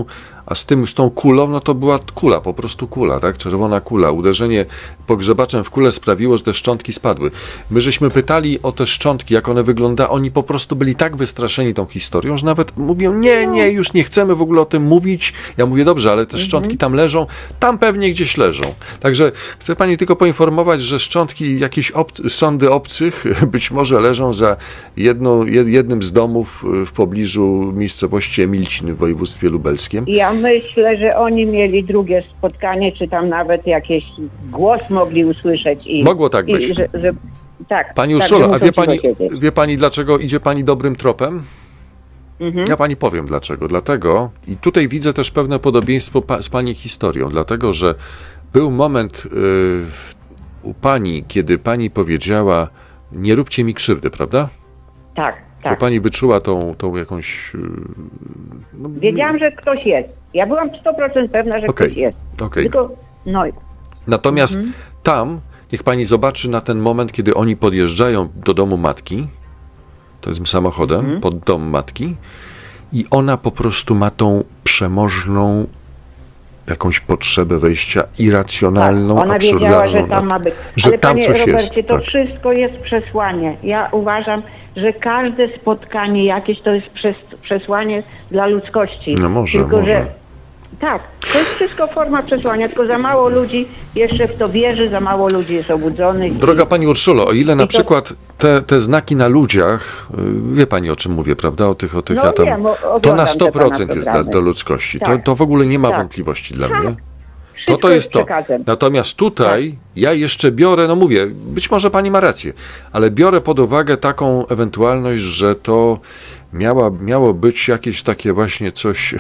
A z tą kulą, no to była kula, po prostu kula, tak? Czerwona kula. Uderzenie pogrzebaczem w kulę sprawiło, że te szczątki spadły. My żeśmy pytali o te szczątki, jak one wyglądały. Oni po prostu byli tak wystraszeni tą historią, że nawet mówią, nie, już nie chcemy w ogóle o tym mówić. Ja mówię, dobrze, ale te szczątki tam leżą, tam pewnie gdzieś leżą. Także chcę pani tylko poinformować, że szczątki jakiejś sądy obcych być może leżą za jednym z domów w pobliżu miejscowości Emilcin w województwie lubelskim. Ja myślę, że oni mieli drugie spotkanie, czy tam nawet jakiś głos mogli usłyszeć. Mogło tak być. Tak. Pani Urszula, a wie pani, dlaczego idzie pani dobrym tropem? Ja pani powiem dlaczego. Dlatego, i tutaj widzę też pewne podobieństwo z pani historią, dlatego, że był moment u pani, kiedy pani powiedziała, nie róbcie mi krzywdy, prawda? Tak. To pani wyczuła tą jakąś... No, wiedziałam, że ktoś jest. Ja byłam 100% pewna, że ktoś jest. Tylko, Natomiast tam, niech pani zobaczy na ten moment, kiedy oni podjeżdżają do domu matki, to jest samochodem, pod dom matki, i ona po prostu ma tą przemożną jakąś potrzebę wejścia irracjonalną, ona absurdalną. Wiedziała, że tam ma być. Że ale tam panie coś Robercie, jest. To wszystko jest przesłanie. Ja uważam, że każde spotkanie jakieś to jest przesłanie dla ludzkości. No może. Tak, to jest wszystko forma przesłania, tylko za mało ludzi jeszcze w to wierzy, za mało ludzi jest obudzonych. Droga pani Urszulo, o ile na przykład te znaki na ludziach, wie pani o czym mówię, prawda? O tych wiem, to na 100% jest dla ludzkości. Tak. To w ogóle nie ma wątpliwości dla mnie. To jest to. Natomiast tutaj ja jeszcze biorę, no mówię, być może pani ma rację, ale biorę pod uwagę taką ewentualność, że to miało być jakieś takie właśnie coś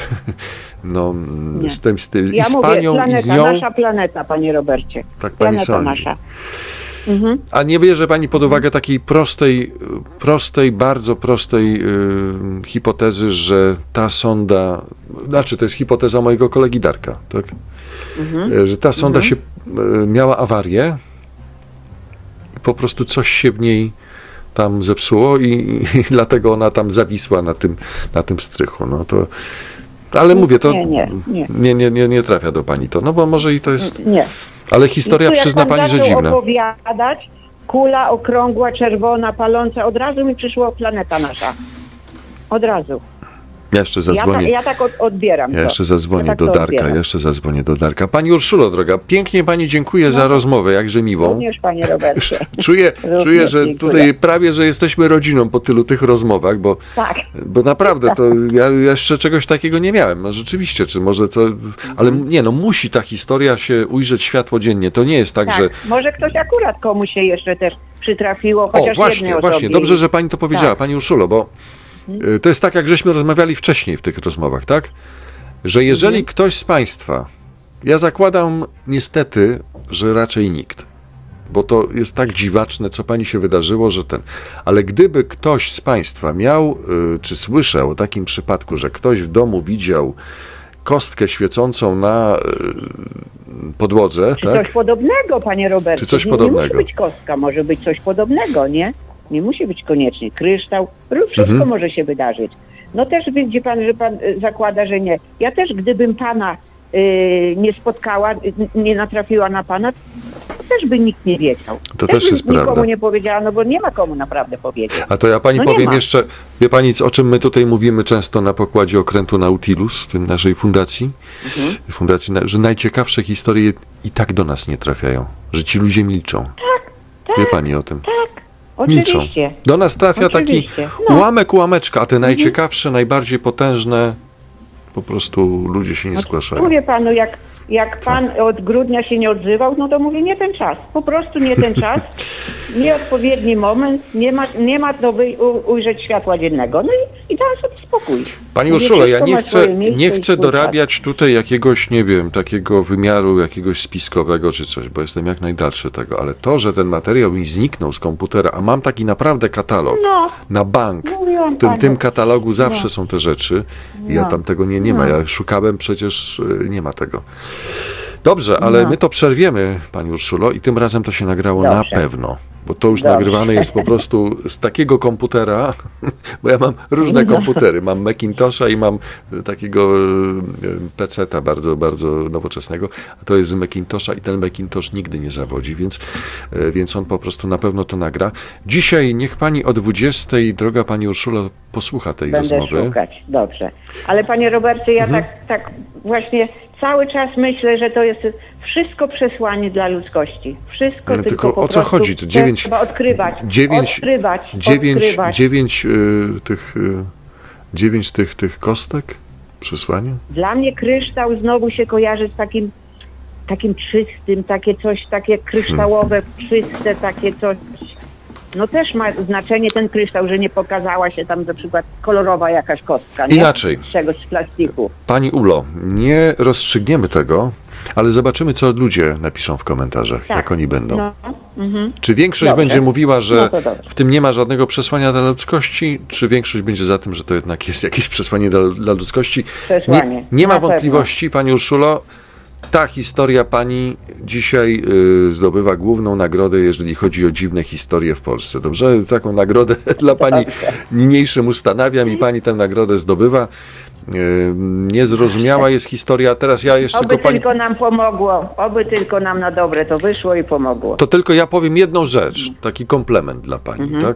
z panią planeta, i z nią. Nasza planeta, panie Robercie. Tak pani sądzi. Nasza. A nie bierze pani pod uwagę takiej bardzo prostej hipotezy, że ta sonda, to jest hipoteza mojego kolegi Darka, tak? Że ta sonda się miała awarię i po prostu coś się w niej tam zepsuło i dlatego ona tam zawisła na tym strychu. No to, ale mówię, to nie trafia do pani to, no bo może i to jest... Nie. Ale historia przyzna pani, że dziwna. Opowiadać, kula okrągła, czerwona, paląca, od razu mi przyszła planeta nasza. Od razu. Ja jeszcze zadzwonię. Ja tak odbieram. Ja jeszcze zadzwonię do Darka. Jeszcze zadzwonię do Darka. Pani Urszulo, droga, pięknie pani dziękuję za rozmowę, jakże miłą. Również, panie Robercie. Czuję, że tutaj prawie, że jesteśmy rodziną po tylu tych rozmowach, bo naprawdę to ja jeszcze czegoś takiego nie miałem. No rzeczywiście, czy może to... Ale nie, no musi ta historia się ujrzeć światło dziennie. To nie jest tak, że... Może ktoś akurat komuś się jeszcze też przytrafiło, chociaż jednej osobie. Właśnie, dobrze, że pani to powiedziała, pani Urszulo, bo to jest tak, jak żeśmy rozmawiali wcześniej w tych rozmowach, tak? Że jeżeli ktoś z państwa, ja zakładam niestety, że raczej nikt, bo to jest tak dziwaczne, co pani się wydarzyło, że ale gdyby ktoś z państwa miał, czy słyszał o takim przypadku, że ktoś w domu widział kostkę świecącą na podłodze, czy coś podobnego, panie Robercie. Czy coś podobnego. Nie musi być kostka, może być coś podobnego, nie? Nie musi być koniecznie kryształ, wszystko może się wydarzyć. No też widzi pan, że pan zakłada, że nie. Ja też, gdybym pana nie spotkała, nie natrafiła na pana, też by nikt nie wiedział. To też jest prawda. Nikomu nie powiedziała, no bo nie ma komu naprawdę powiedzieć. A to ja pani powiem jeszcze, wie pani, o czym my tutaj mówimy często na pokładzie okrętu Nautilus, w tym naszej fundacji, że najciekawsze historie i tak do nas nie trafiają, że ci ludzie milczą. Tak. Wie pani o tym? Tak. Milczą. Oczywiście. Do nas trafia taki ułameczka, a te najciekawsze, najbardziej potężne, po prostu ludzie się nie zgłaszają. Mówię panu, jak pan od grudnia się nie odzywał, no to mówię, nie ten czas. Po prostu nie ten czas, nieodpowiedni moment, nie ma do ujrzeć światła dziennego. No i dałem sobie spokój. Pani Urszulo, ja nie chcę dorabiać tutaj jakiegoś, nie wiem, takiego wymiaru jakiegoś spiskowego czy coś, bo jestem jak najdalszy tego, ale to, że ten materiał mi zniknął z komputera, a mam taki naprawdę katalog na bank, w tym katalogu zawsze są te rzeczy, ja tam tego nie ma, ja szukałem, przecież nie ma tego. Dobrze, ale No. my to przerwiemy, pani Urszulo, i tym razem to się nagrało Dobrze. na pewno. Bo to już Dobrze. nagrywane jest po prostu z takiego komputera, bo ja mam różne komputery. Mam Macintosha i mam takiego PC-ta bardzo, bardzo nowoczesnego. A to jest z Macintosha i ten Macintosh nigdy nie zawodzi, więc on po prostu na pewno to nagra. Dzisiaj niech pani o 20, droga pani Urszulo, posłucha tej Będę rozmowy. szukać, dobrze. Ale panie Robercie, ja tak właśnie cały czas myślę, że to jest wszystko przesłanie dla ludzkości. Wszystko No, tylko po o co prostu chodzi? To trzeba odkrywać. Dziewięć tych kostek? Przesłanie? Dla mnie kryształ znowu się kojarzy z takim czystym, takie kryształowe, czyste, takie coś. No też ma znaczenie ten kryształ, że nie pokazała się tam na przykład kolorowa jakaś kostka, nie? Inaczej. Z czegoś z plastiku. Pani Ulo, nie rozstrzygniemy tego, ale zobaczymy, co ludzie napiszą w komentarzach, Tak. jak oni będą. No, Czy większość Dobrze. będzie mówiła, że No to dobrze. w tym nie ma żadnego przesłania dla ludzkości, czy większość będzie za tym, że to jednak jest jakieś przesłanie dla ludzkości? Przesłanie. Nie ma Na wątpliwości, pani Urszulo, ta historia pani dzisiaj zdobywa główną nagrodę, jeżeli chodzi o dziwne historie w Polsce. Dobrze? Taką nagrodę dla pani niniejszym ustanawiam i pani tę nagrodę zdobywa. Niezrozumiała jest historia. Teraz ja jeszcze Oby pani... tylko nam pomogło, oby tylko nam na dobre to wyszło i pomogło. To tylko ja powiem jedną rzecz, taki komplement dla pani, tak?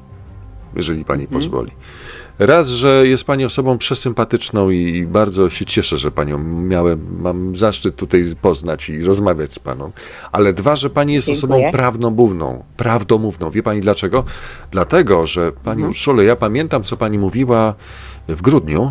Jeżeli pani pozwoli. Raz, że jest pani osobą przesympatyczną i bardzo się cieszę, że panią mam zaszczyt tutaj poznać i rozmawiać z paną. Ale dwa, że pani jest osobą prawdomówną. Wie pani dlaczego? Dlatego, że pani Urszulo, ja pamiętam, co pani mówiła w grudniu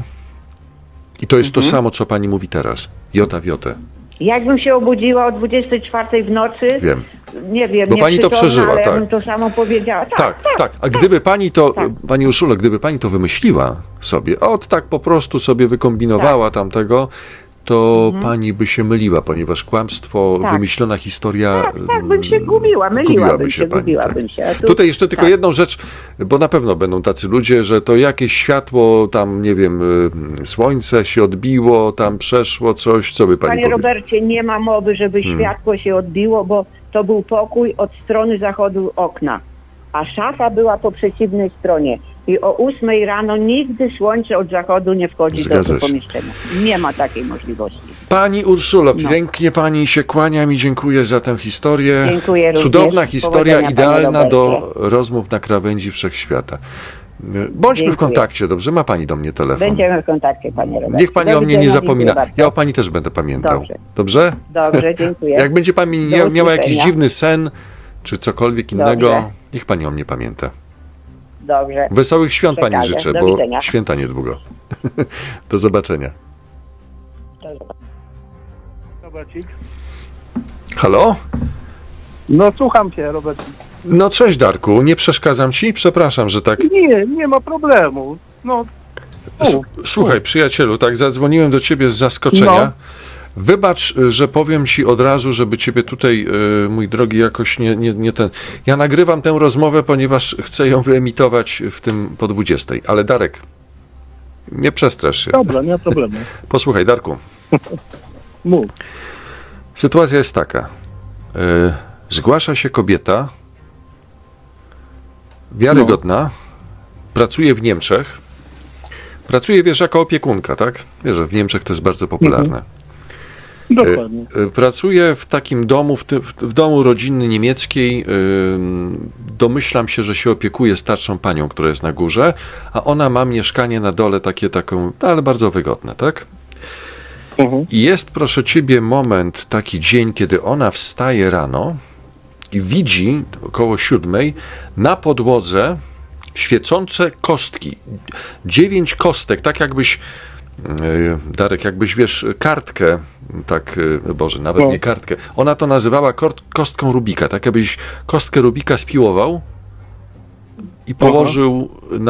i to jest to samo, co pani mówi teraz. Jota w jotę. Jakbym się obudziła o 24 w nocy, Wiem. nie wiem, Bo nie pani to przytomna, przeżyła, ale tak. ja bym to samo powiedziała. Tak. A gdyby pani to, pani Urszulo, gdyby pani to wymyśliła sobie, tak po prostu sobie wykombinowała tamtego, to pani by się myliła, ponieważ kłamstwo, wymyślona historia... Tak, bym się myliłabym się. A tu, Tutaj jeszcze tylko jedną rzecz, bo na pewno będą tacy ludzie, że to jakieś światło, tam nie wiem, słońce się odbiło, tam przeszło coś, co by pani Panie powiedziała? Robercie, nie ma mowy, żeby światło się odbiło, bo to był pokój od strony zachodu okna, a szafa była po przeciwnej stronie. I o 8 rano nigdy słońce od zachodu nie wchodzi do Zgadza się. pomieszczenia. Nie ma takiej możliwości. Pani Urszulo, pięknie pani się kłaniam i dziękuję za tę historię. Dziękuję również. Cudowna historia, Powodzenia, idealna panie do Robercie. rozmów na krawędzi wszechświata. Bądźmy w Dziękuję. kontakcie, dobrze? Ma pani do mnie telefon. Będziemy w kontakcie, panie Robercie. Niech pani Do o mnie nie widzenia, zapomina. dziękuję bardzo. Ja o pani też będę pamiętał. Dobrze. Dobrze? Dobrze, dziękuję. Jak będzie pani Do miała jakiś usłyszenia. dziwny sen, czy cokolwiek innego, Dobrze. niech pani o mnie pamięta. Dobrze. Wesołych świąt pani Przekażę. życzę, Do bo widzenia. święta niedługo. Do zobaczenia. Robercik. Halo? No słucham cię, Robert. No cześć Darku, nie przeszkadzam ci? Przepraszam, że tak... Nie ma problemu. No, Słuchaj, przyjacielu, tak zadzwoniłem do ciebie z zaskoczenia. No. Wybacz, że powiem ci od razu, żeby ciebie tutaj, mój drogi, jakoś nie ten... Ja nagrywam tę rozmowę, ponieważ chcę ją wyemitować w tym po 20. Ale Darek, nie przestrasz się. dobra, nie ma problemu. Posłuchaj, Darku, Mów. sytuacja jest taka. Zgłasza się kobieta, wiarygodna, pracuje w Niemczech. Pracuje, wiesz, jako opiekunka, tak? Wiesz, że w Niemczech to jest bardzo popularne. Dokładnie. Pracuje w takim domu, w domu rodzinny niemieckiej. Domyślam się, że się opiekuje starszą panią, która jest na górze, a ona ma mieszkanie na dole, taką, ale bardzo wygodne, tak? I jest, proszę ciebie, moment, taki dzień, kiedy ona wstaje rano i widzi około 7 na podłodze świecące kostki. 9 kostek, tak jakbyś, Darek, jakbyś, wiesz, kartkę, tak, Boże, nawet nie kartkę. Ona to nazywała kostką Rubika, tak jakbyś kostkę Rubika spiłował i położył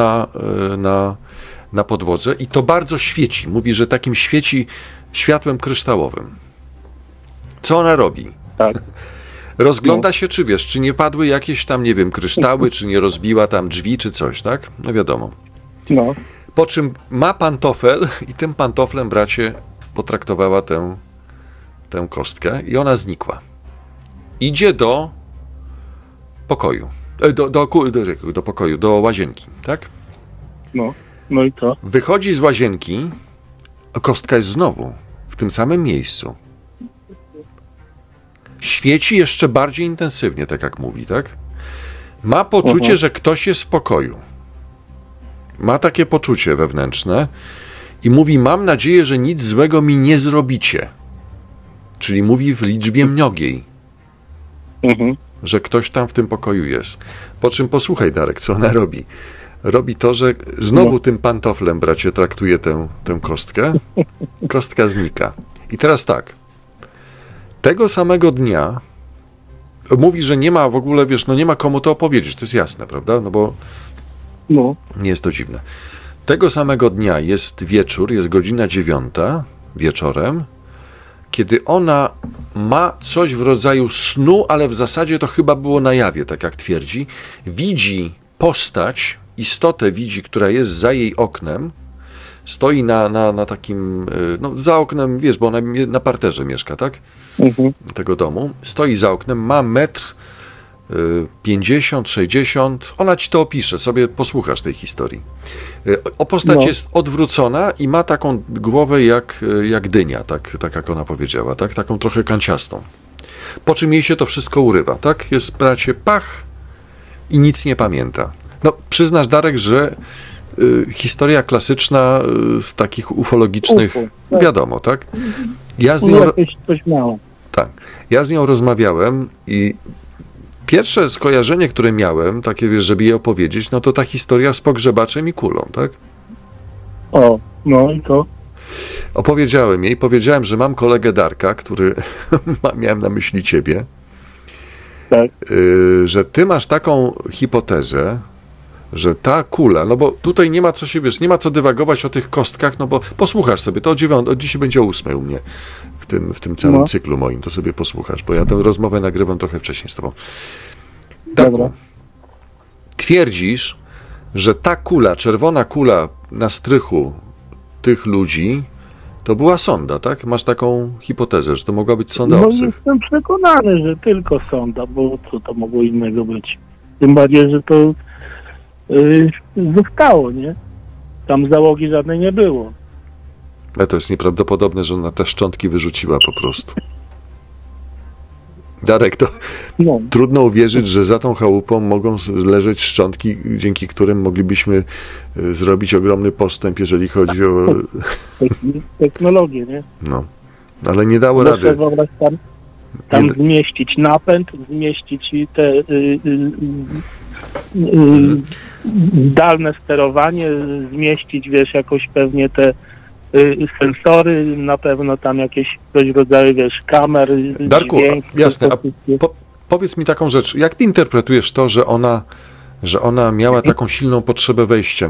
na podłodze i to bardzo świeci. Mówi, że takim świeci światłem kryształowym. Co ona robi? Tak. Rozgląda się, czy wiesz, czy nie padły jakieś tam, nie wiem, kryształy, czy nie rozbiła tam drzwi, czy coś, tak? No wiadomo. No. Po czym ma pantofel i tym pantoflem, bracie, potraktowała tę tę kostkę i ona znikła. Idzie do pokoju. Do pokoju, do łazienki, tak? No i co? Wychodzi z łazienki, a kostka jest znowu w tym samym miejscu. Świeci jeszcze bardziej intensywnie, tak jak mówi, tak? Ma poczucie, że ktoś jest w pokoju. Ma takie poczucie wewnętrzne i mówi, mam nadzieję, że nic złego mi nie zrobicie. Czyli mówi w liczbie mnogiej, że ktoś tam w tym pokoju jest. Po czym posłuchaj, Darek, co ona robi. Robi to, że znowu tym pantoflem, bracie, traktuje tę kostkę. Kostka znika. I teraz tak. Tego samego dnia mówi, że nie ma w ogóle, wiesz, no nie ma komu to opowiedzieć. To jest jasne, prawda? No bo nie jest to dziwne. Tego samego dnia jest wieczór, jest godzina 9 wieczorem, kiedy ona ma coś w rodzaju snu, ale w zasadzie to chyba było na jawie, tak jak twierdzi. Widzi postać, istotę widzi, która jest za jej oknem, stoi na takim, no za oknem, wiesz, bo ona na parterze mieszka, tak? Tego domu. Stoi za oknem, ma 1,50 m, 60 m. Ona ci to opisze, sobie posłuchasz tej historii. Postać jest odwrócona i ma taką głowę jak dynia, tak jak ona powiedziała, tak? Taką trochę kanciastą. Po czym jej się to wszystko urywa, tak? Jest, bracie, pach i nic nie pamięta. No, przyznasz, Darek, że historia klasyczna z takich ufologicznych, wiadomo, tak? Ja z nią, tak, ja z nią rozmawiałem i pierwsze skojarzenie, które miałem, takie, wiesz, żeby je opowiedzieć, no to ta historia z pogrzebaczem i kulą, tak? No i to? Opowiedziałem jej, powiedziałem, że mam kolegę Darka, który, miałem na myśli ciebie, tak. Że ty masz taką hipotezę, że ta kula, no bo tutaj nie ma co się, wiesz, nie ma co dywagować o tych kostkach, no bo posłuchasz sobie, to od dzisiaj będzie o 8 u mnie w tym całym cyklu moim, to sobie posłuchasz, bo ja tę rozmowę nagrywam trochę wcześniej z tobą. Dobra. Twierdzisz, że ta kula, czerwona kula na strychu tych ludzi, to była sonda, tak? Masz taką hipotezę, że to mogła być sonda obcych? Jestem przekonany, że tylko sonda, bo co to mogło innego być? Tym bardziej, że to zostało, nie? Tam załogi żadnej nie było. Ale to jest nieprawdopodobne, że ona te szczątki wyrzuciła po prostu. Darek, to trudno uwierzyć, że za tą chałupą mogą leżeć szczątki, dzięki którym moglibyśmy zrobić ogromny postęp, jeżeli chodzi o technologię, nie? No, ale nie dało rady. Tam zmieścić napęd, zmieścić te zdalne sterowanie, zmieścić, wiesz, jakoś pewnie te sensory, na pewno tam jakieś coś rodzaju, wiesz, kamer, Darku, dźwięk, jasne, a powiedz mi taką rzecz, jak ty interpretujesz to, że ona miała taką silną potrzebę wejścia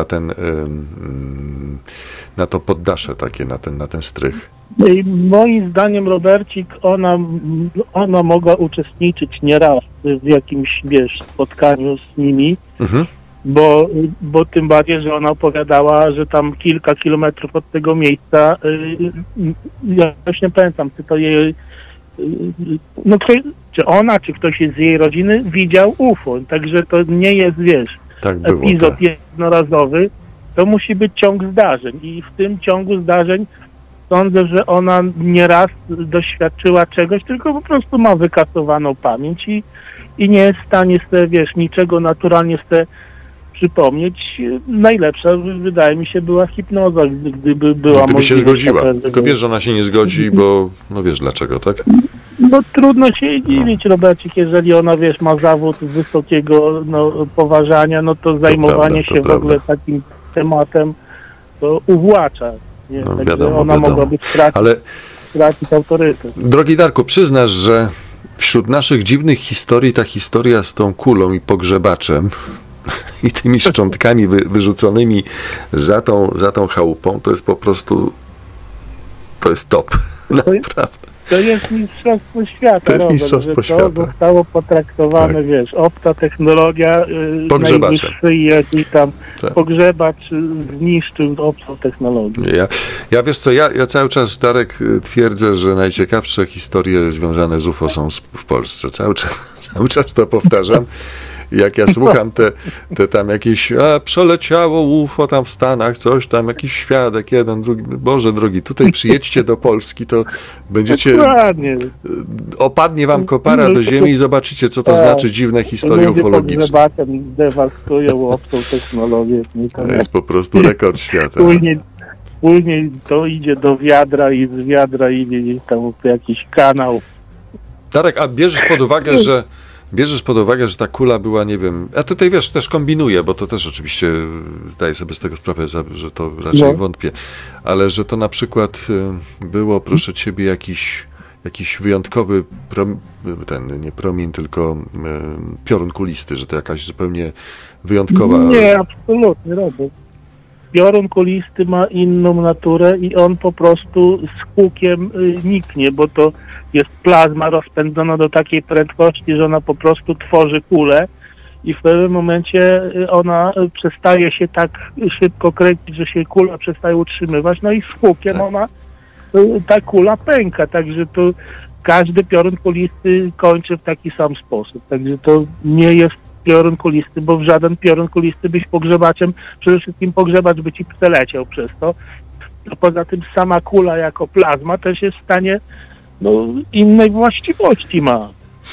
na to poddasze takie, na ten strych? Moim zdaniem, Robercik, ona mogła uczestniczyć nieraz w jakimś, wiesz, spotkaniu z nimi, bo tym bardziej, że ona opowiadała, że tam kilka kilometrów od tego miejsca, ja już nie pamiętam, czy to jej, no czy ona, czy ktoś z jej rodziny widział UFO, także to nie jest, wiesz, epizod jednorazowy, to musi być ciąg zdarzeń i w tym ciągu zdarzeń sądzę, że ona nieraz doświadczyła czegoś, tylko po prostu ma wykasowaną pamięć i nie jest w stanie sobie, wiesz, niczego naturalnie sobie przypomnieć. Najlepsza, wydaje mi się, była hipnoza, gdyby była możliwość. Gdyby się zgodziła, tylko wiesz, że ona się nie zgodzi, bo no wiesz dlaczego, tak? No trudno się jej dziwić, Robercik, jeżeli ona, wiesz, ma zawód wysokiego poważania, no to zajmowanie się w ogóle takim tematem to uwłacza. Nie? No, Także wiadomo, ona mogłaby stracić autorytet. Drogi Darku, przyznasz, że wśród naszych dziwnych historii ta historia z tą kulą i pogrzebaczem i tymi szczątkami wyrzuconymi za tą chałupą, to jest po prostu, to jest top. Naprawdę. To jest mistrzostwo świata. To jest Robert, mistrzostwo że świata. To zostało potraktowane, Tak. wiesz, obca technologia Pogrzebacze. najwyższej, jakiś tam Tak. pogrzebacz zniszczył obcą technologię. Ja wiesz co, ja cały czas, Darek, twierdzę, że najciekawsze historie związane z UFO są w Polsce. Cały czas to powtarzam. Jak ja słucham te tam jakieś, przeleciało UFO tam w Stanach, coś tam, jakiś świadek, jeden, drugi, Boże drogi, tutaj przyjedźcie do Polski, to będziecie, Dokładnie. opadnie wam kopara do ziemi i zobaczycie, co to Tak. znaczy dziwne historie Ludzie ufologiczne. pogrzebaczem dewastują obcą technologię. To jest po prostu rekord świata. Później to idzie do wiadra i z wiadra idzie tam w jakiś kanał. Darek, a bierzesz pod uwagę, że ta kula była, nie wiem, a tutaj wiesz, też kombinuję, bo to też oczywiście zdaję sobie z tego sprawę, że to raczej wątpię, ale że to na przykład było, proszę ciebie, jakiś wyjątkowy nie promień, tylko piorun kulisty, że to jakaś zupełnie wyjątkowa... Nie, absolutnie, Robert. Piorun kulisty ma inną naturę i on po prostu z hukiem niknie, bo to jest plazma rozpędzona do takiej prędkości, że ona po prostu tworzy kulę i w pewnym momencie ona przestaje się tak szybko kręcić, że się kula przestaje utrzymywać, no i z hukiem ona, ta kula pęka, także to każdy piorun kulisty kończy w taki sam sposób, także to nie jest piorun kulisty, bo w żaden piorun kulisty byś pogrzebaczem, przede wszystkim pogrzebacz by ci przeleciał przez to, a poza tym sama kula jako plazma też jest w stanie innej właściwości ma.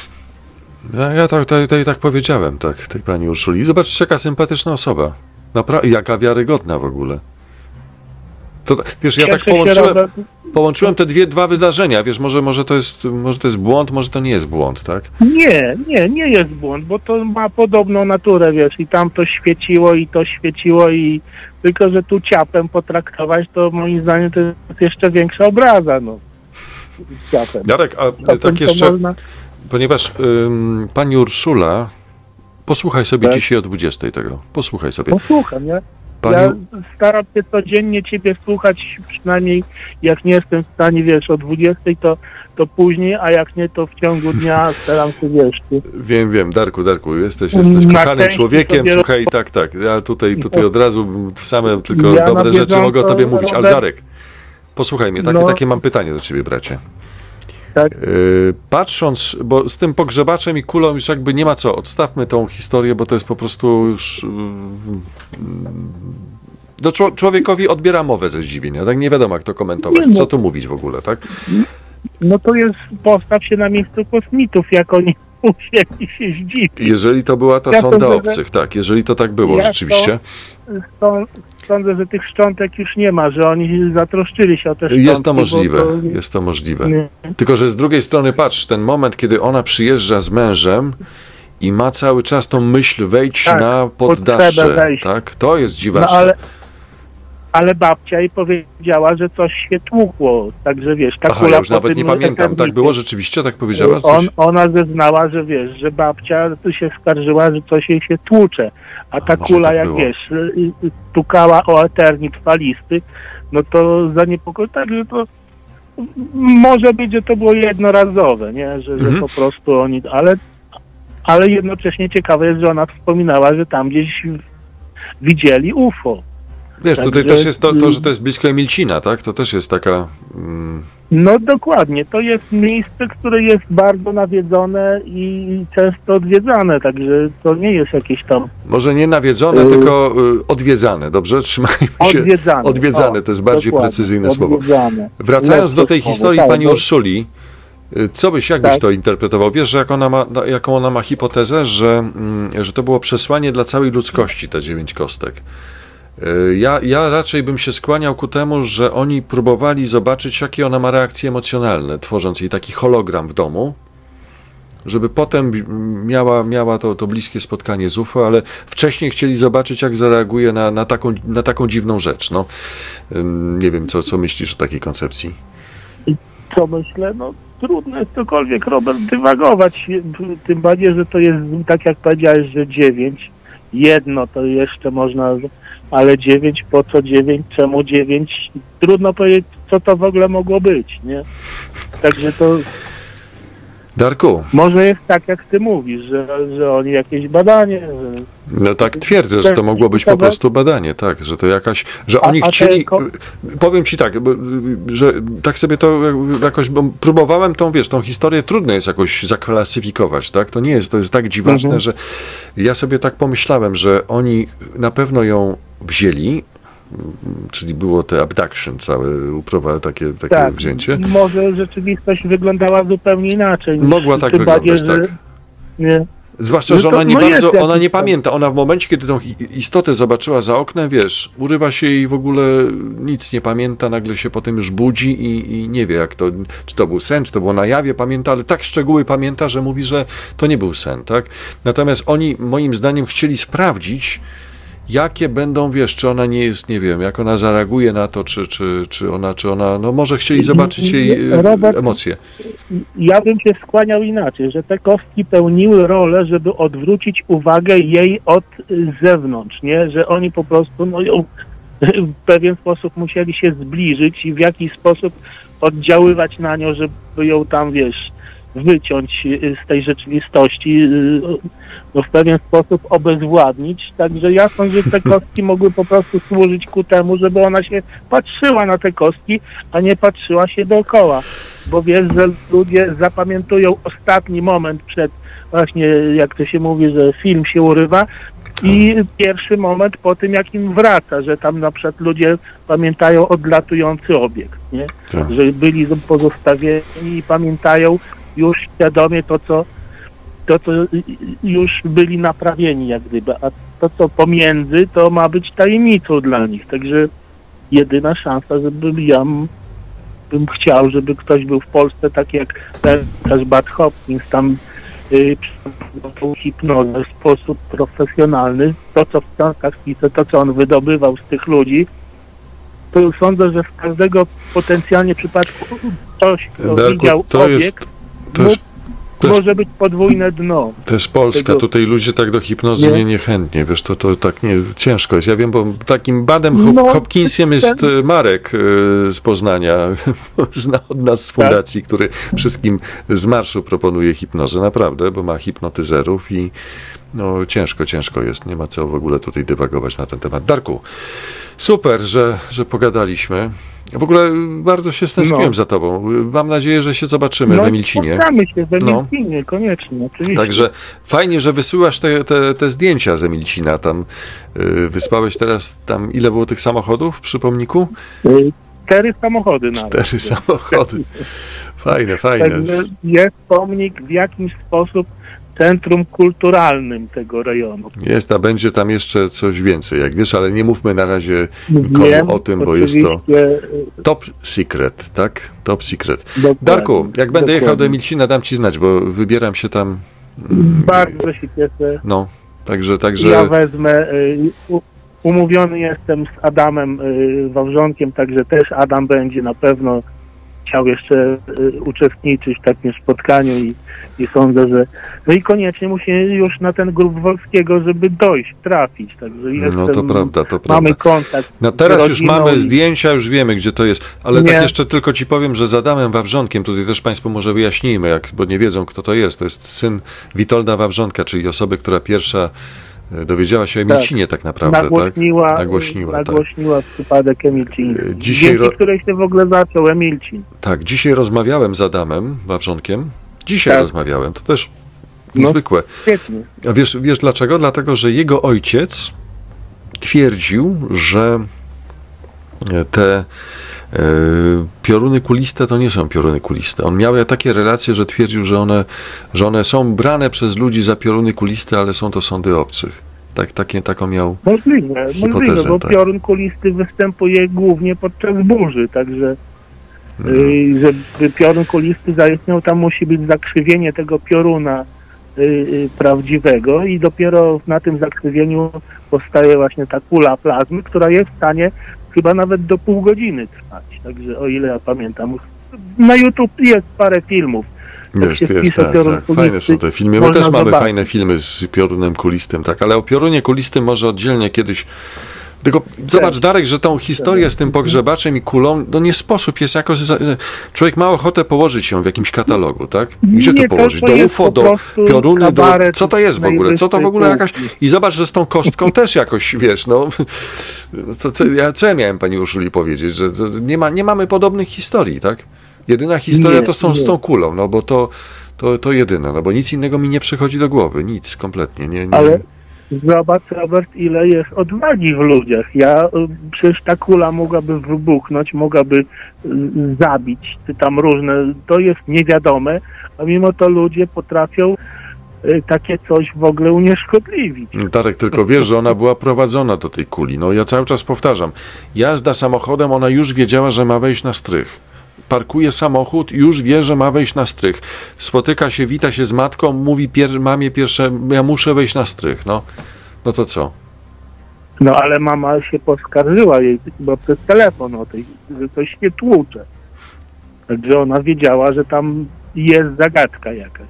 Ja tak powiedziałem, tak, tej pani Urszuli. Zobaczcie, jaka sympatyczna osoba. Jaka wiarygodna w ogóle. To, wiesz, ja tak połączyłem te dwa wydarzenia. Wiesz, może to jest błąd, może to nie jest błąd, tak? Nie jest błąd, bo to ma podobną naturę, wiesz, i tam to świeciło i tylko, że tu ciapem potraktować, to moim zdaniem to jest jeszcze większa obraza, Ciapem. Darek, a tak jeszcze, ponieważ pani Urszula, posłuchaj sobie dzisiaj o 20 tego. Posłuchaj sobie. Posłucham, nie? Ja staram się codziennie ciebie słuchać, przynajmniej jak nie jestem w stanie, wiesz, o 20, to później, a jak nie, to w ciągu dnia staram się, wiesz. Wiem, Darku, jesteś kochanym człowiekiem, słuchaj, tak. Ja tutaj od razu same tylko dobre rzeczy mogę o tobie mówić, ale Darek, posłuchaj mnie, takie mam pytanie do ciebie, bracie. Tak. Patrząc, bo z tym pogrzebaczem i kulą już jakby nie ma co, odstawmy tą historię, bo to jest po prostu już człowiekowi odbiera mowę ze zdziwienia, tak nie wiadomo jak to komentować, co tu mówić w ogóle, tak? No to jest, postaw się na miejscu kosmitów, jak oni musieli się zdziwić. Jeżeli to była ta sonda obcych, tak, jeżeli to tak było rzeczywiście. Sądzę, że tych szczątek już nie ma, że oni zatroszczyli się o te szczątki. Jest to możliwe. Nie. Tylko, że z drugiej strony patrz, ten moment, kiedy ona przyjeżdża z mężem i ma cały czas tą myśl wejść na poddasze, tak? To jest dziwaczne. Ale babcia jej powiedziała, że coś się tłukło, także wiesz, ta kula ja już nawet nie pamiętam, tak było rzeczywiście, tak powiedziała? Ona zeznała, że wiesz, że babcia się skarżyła, że coś jej się tłucze, a ta kula, tak jak było. Wiesz, stukała o eternit falisty, no to zaniepokoiło, także to może być, że to było jednorazowe, nie, że po prostu oni, ale jednocześnie ciekawe jest, że ona wspominała, że tam gdzieś widzieli UFO. Wiesz, tutaj też jest to, że to jest blisko Emilcina, tak? To też jest taka... No dokładnie, to jest miejsce, które jest bardzo nawiedzone i często odwiedzane, także to nie jest jakieś tam... Może nie nawiedzone, tylko odwiedzane, dobrze? Trzymajmy się. Odwiedzane, to jest bardziej precyzyjne słowo. Wracając do tej historii pani Urszuli, jakbyś to interpretował? Wiesz, że jaką ona ma hipotezę, że to było przesłanie dla całej ludzkości, te 9 kostek. Ja raczej bym się skłaniał ku temu, że oni próbowali zobaczyć, jakie ona ma reakcje emocjonalne, tworząc jej taki hologram w domu, żeby potem miała to bliskie spotkanie z UFO, ale wcześniej chcieli zobaczyć, jak zareaguje na taką dziwną rzecz. No, nie wiem, co myślisz o takiej koncepcji? Co myślę? No trudno jest cokolwiek, Robert, dywagować, tym bardziej, że to jest, tak jak powiedziałeś, że 9. Jedno to jeszcze można, ale 9, po co 9, czemu 9? Trudno powiedzieć, co to w ogóle mogło być, nie? Także to Darku, może jest tak, jak ty mówisz, że oni jakieś badanie... no tak twierdzę, że to mogło być po prostu badanie, tak, że to jakaś, że oni chcieli, powiem ci tak, że tak sobie to jakoś, bo próbowałem tą historię trudno jest jakoś zaklasyfikować, tak, to jest tak dziwaczne, że ja sobie tak pomyślałem, że oni na pewno ją wzięli, czyli było te abduction, całe uprawa, takie tak, wzięcie. Może rzeczywistość wyglądała zupełnie inaczej. Mogła tak wyglądać, tak. Nie. Zwłaszcza, że ona ona nie pamięta. Ona w momencie, kiedy tą istotę zobaczyła za oknem, wiesz, urywa się i w ogóle nic nie pamięta, nagle się potem już budzi i nie wie, jak to, czy to był sen, czy to było na jawie, pamięta, ale tak szczegóły pamięta, że mówi, że to nie był sen, tak? Natomiast oni, moim zdaniem, chcieli sprawdzić, jakie będą, wiesz, czy ona nie jest, nie wiem, jak ona zareaguje na to, czy ona, no może chcieli zobaczyć jej emocje. Ja bym się skłaniał inaczej, że te kostki pełniły rolę, żeby odwrócić uwagę jej od zewnątrz, nie? Że oni po prostu ją w pewien sposób musieli się zbliżyć i w jakiś sposób oddziaływać na nią, żeby ją tam, wiesz, wyciąć z tej rzeczywistości, no w pewien sposób obezwładnić. Także ja sądzę, że te kostki mogły po prostu służyć ku temu, żeby ona się patrzyła na te kostki, a nie patrzyła się dookoła. Bo wiesz, że ludzie zapamiętują ostatni moment przed właśnie, jak to się mówi, że film się urywa i pierwszy moment po tym, jak im wraca, że tam na przykład ludzie pamiętają odlatujący obiekt, nie? Tak. Że byli pozostawieni i pamiętają już świadomie to, co już byli naprawieni jak gdyby, a to, co pomiędzy, to ma być tajemnicą dla nich. Także jedyna szansa, żeby ja bym chciał, żeby ktoś był w Polsce, tak jak też Bud Hopkins, tam tą hipnozę w sposób profesjonalny, to, co w książkach pisze, to, co on wydobywał z tych ludzi, to sądzę, że z każdego potencjalnie przypadku ktoś, kto widział obiekt, może być podwójne dno. To jest Polska, tutaj ludzie tak do hipnozy niechętnie, wiesz, to tak nie, ciężko jest. Ja wiem, bo takim Budem Hopkinsiem jest Marek z Poznania, zna od nas z fundacji, który wszystkim z marszu proponuje hipnozę, naprawdę, bo ma hipnotyzerów i no ciężko jest, nie ma co w ogóle tutaj dywagować na ten temat. Darku, super, że pogadaliśmy. W ogóle bardzo się stęskniłem za tobą. Mam nadzieję, że się zobaczymy w Emilcinie. Spotkamy się w Emilcinie, koniecznie, oczywiście. Także fajnie, że wysyłasz te zdjęcia z Emilcina. Tam wysłałeś teraz, tam ile było tych samochodów przy pomniku? 4 samochody nawet. 4 samochody. Fajne. Także jest pomnik w jakimś sposób centrum kulturalnym tego rejonu. Jest, a będzie tam jeszcze coś więcej, jak wiesz, ale nie mówmy na razie nikomu o tym, bo jest to top secret, tak? Top secret. Dokładnie, Darku, jak będę jechał do Emilcina, dam ci znać, bo wybieram się tam. Bardzo się cieszę. No, także... Ja wezmę, umówiony jestem z Adamem Wawrzonkiem, także też Adam będzie na pewno chciał jeszcze uczestniczyć w takim spotkaniu i sądzę, że no i koniecznie musi już na ten grup Wolskiego, żeby dojść, trafić. Także jestem, no to prawda. Mamy kontakt. No teraz już mamy zdjęcia, już wiemy, gdzie to jest, ale tak jeszcze tylko ci powiem, że z Adamem Wawrzonkiem, tutaj też Państwu może wyjaśnijmy, bo nie wiedzą, kto to jest syn Witolda Wawrzonka, czyli osoby, która pierwsza dowiedziała się o Emilcinie tak naprawdę, nagłośniła przypadek Emilcin. Dzięki której się w ogóle zaczął Emilcin. Tak, dzisiaj rozmawiałem z Adamem Wawrzonkiem. Rozmawiałem, to też niezwykłe. Świetnie. A wiesz dlaczego? Dlatego, że jego ojciec twierdził, że te pioruny kuliste to nie są pioruny kuliste. On miał takie relacje, że twierdził, że one są brane przez ludzi za pioruny kuliste, ale są to sądy obcych. Taką miał możliwe, bo piorun kulisty występuje głównie podczas burzy, także żeby piorun kulisty zaistniał, tam musi być zakrzywienie tego pioruna prawdziwego i dopiero na tym zakrzywieniu powstaje właśnie ta kula plazmy, która jest w stanie chyba nawet do pół godziny trwać. Także o ile ja pamiętam. Na YouTube jest parę filmów. Jest, tak. Fajne są te filmy. My też mamy fajne filmy z piorunem kulistym, tak, ale o piorunie kulistym może oddzielnie kiedyś Tylko zobacz, Darek, że tą historię z tym pogrzebaczem i kulą, no nie sposób jest jakoś... Człowiek ma ochotę położyć ją w jakimś katalogu, tak? Gdzie Nie, to położyć? to Do jest UFO, po do prostu pioruny, do... kabaret Co to jest w ogóle? Co to w ogóle jakaś... I zobacz, że z tą kostką też jakoś, wiesz, no... Co ja miałem pani Urszuli powiedzieć? Że nie mamy podobnych historii, tak? Jedyna historia to z tą kulą, no bo to jedyne, no bo nic innego mi nie przychodzi do głowy, nic, kompletnie, nie. Ale zobacz, Robert, ile jest odwagi w ludziach. Przecież ta kula mogłaby wybuchnąć, mogłaby zabić, czy tam różne, to jest niewiadome, a mimo to ludzie potrafią takie coś w ogóle unieszkodliwić. Darek, tylko wiesz, że ona była prowadzona do tej kuli. No ja cały czas powtarzam, jazda samochodem, ona już wiedziała, że ma wejść na strych. Parkuje samochód, już wie, że ma wejść na strych. Spotyka się, wita się z matką, mówi mamie pierwsze, ja muszę wejść na strych. No to co? No ale mama się poskarżyła jej chyba przez telefon o tej, że coś się tłucze. Także ona wiedziała, że tam jest zagadka jakaś.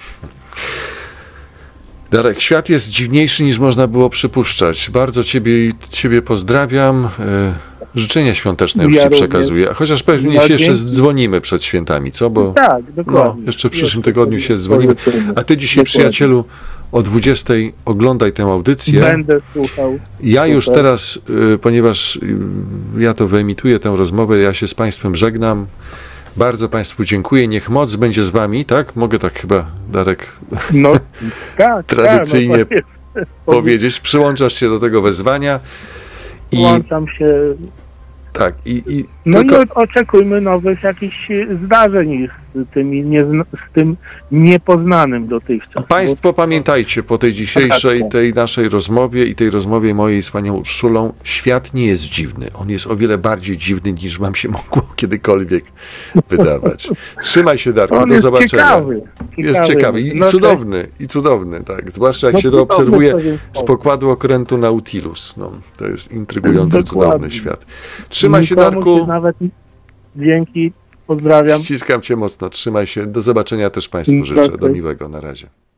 Darek, świat jest dziwniejszy niż można było przypuszczać. Bardzo ciebie pozdrawiam. Życzenia świąteczne już ci przekazuję. Chociaż pewnie się jeszcze dzwonimy przed świętami, co? Bo tak, dokładnie. No, jeszcze w przyszłym tygodniu się dzwonimy. A ty dzisiaj, przyjacielu, o 20 oglądaj tę audycję. Będę słuchał. Ja już teraz, ponieważ ja to wyemituję, tę rozmowę, ja się z państwem żegnam. Bardzo państwu dziękuję. Niech moc będzie z wami, tak? Mogę tak chyba, Darek, no, tak, tradycyjnie powiedzieć. Przyłączasz się do tego wezwania. Włączam się. Tak. No tylko... i oczekujmy nowych jakichś zdarzeń z tym niepoznanym dotychczas. Państwo pamiętajcie po tej dzisiejszej, tej naszej rozmowie i tej rozmowie mojej z panią Urszulą, świat nie jest dziwny. On jest o wiele bardziej dziwny, niż wam się mogło kiedykolwiek wydawać. Trzymaj się, Darku, do zobaczenia. Jest ciekawy i cudowny, tak. Zwłaszcza jak się to obserwuje z pokładu okrętu Nautilus. No, to jest intrygujący, cudowny świat. Trzymaj się, Darku. Nawet dzięki. Pozdrawiam. Ściskam cię mocno, trzymaj się. Do zobaczenia też państwu życzę. Do miłego, na razie.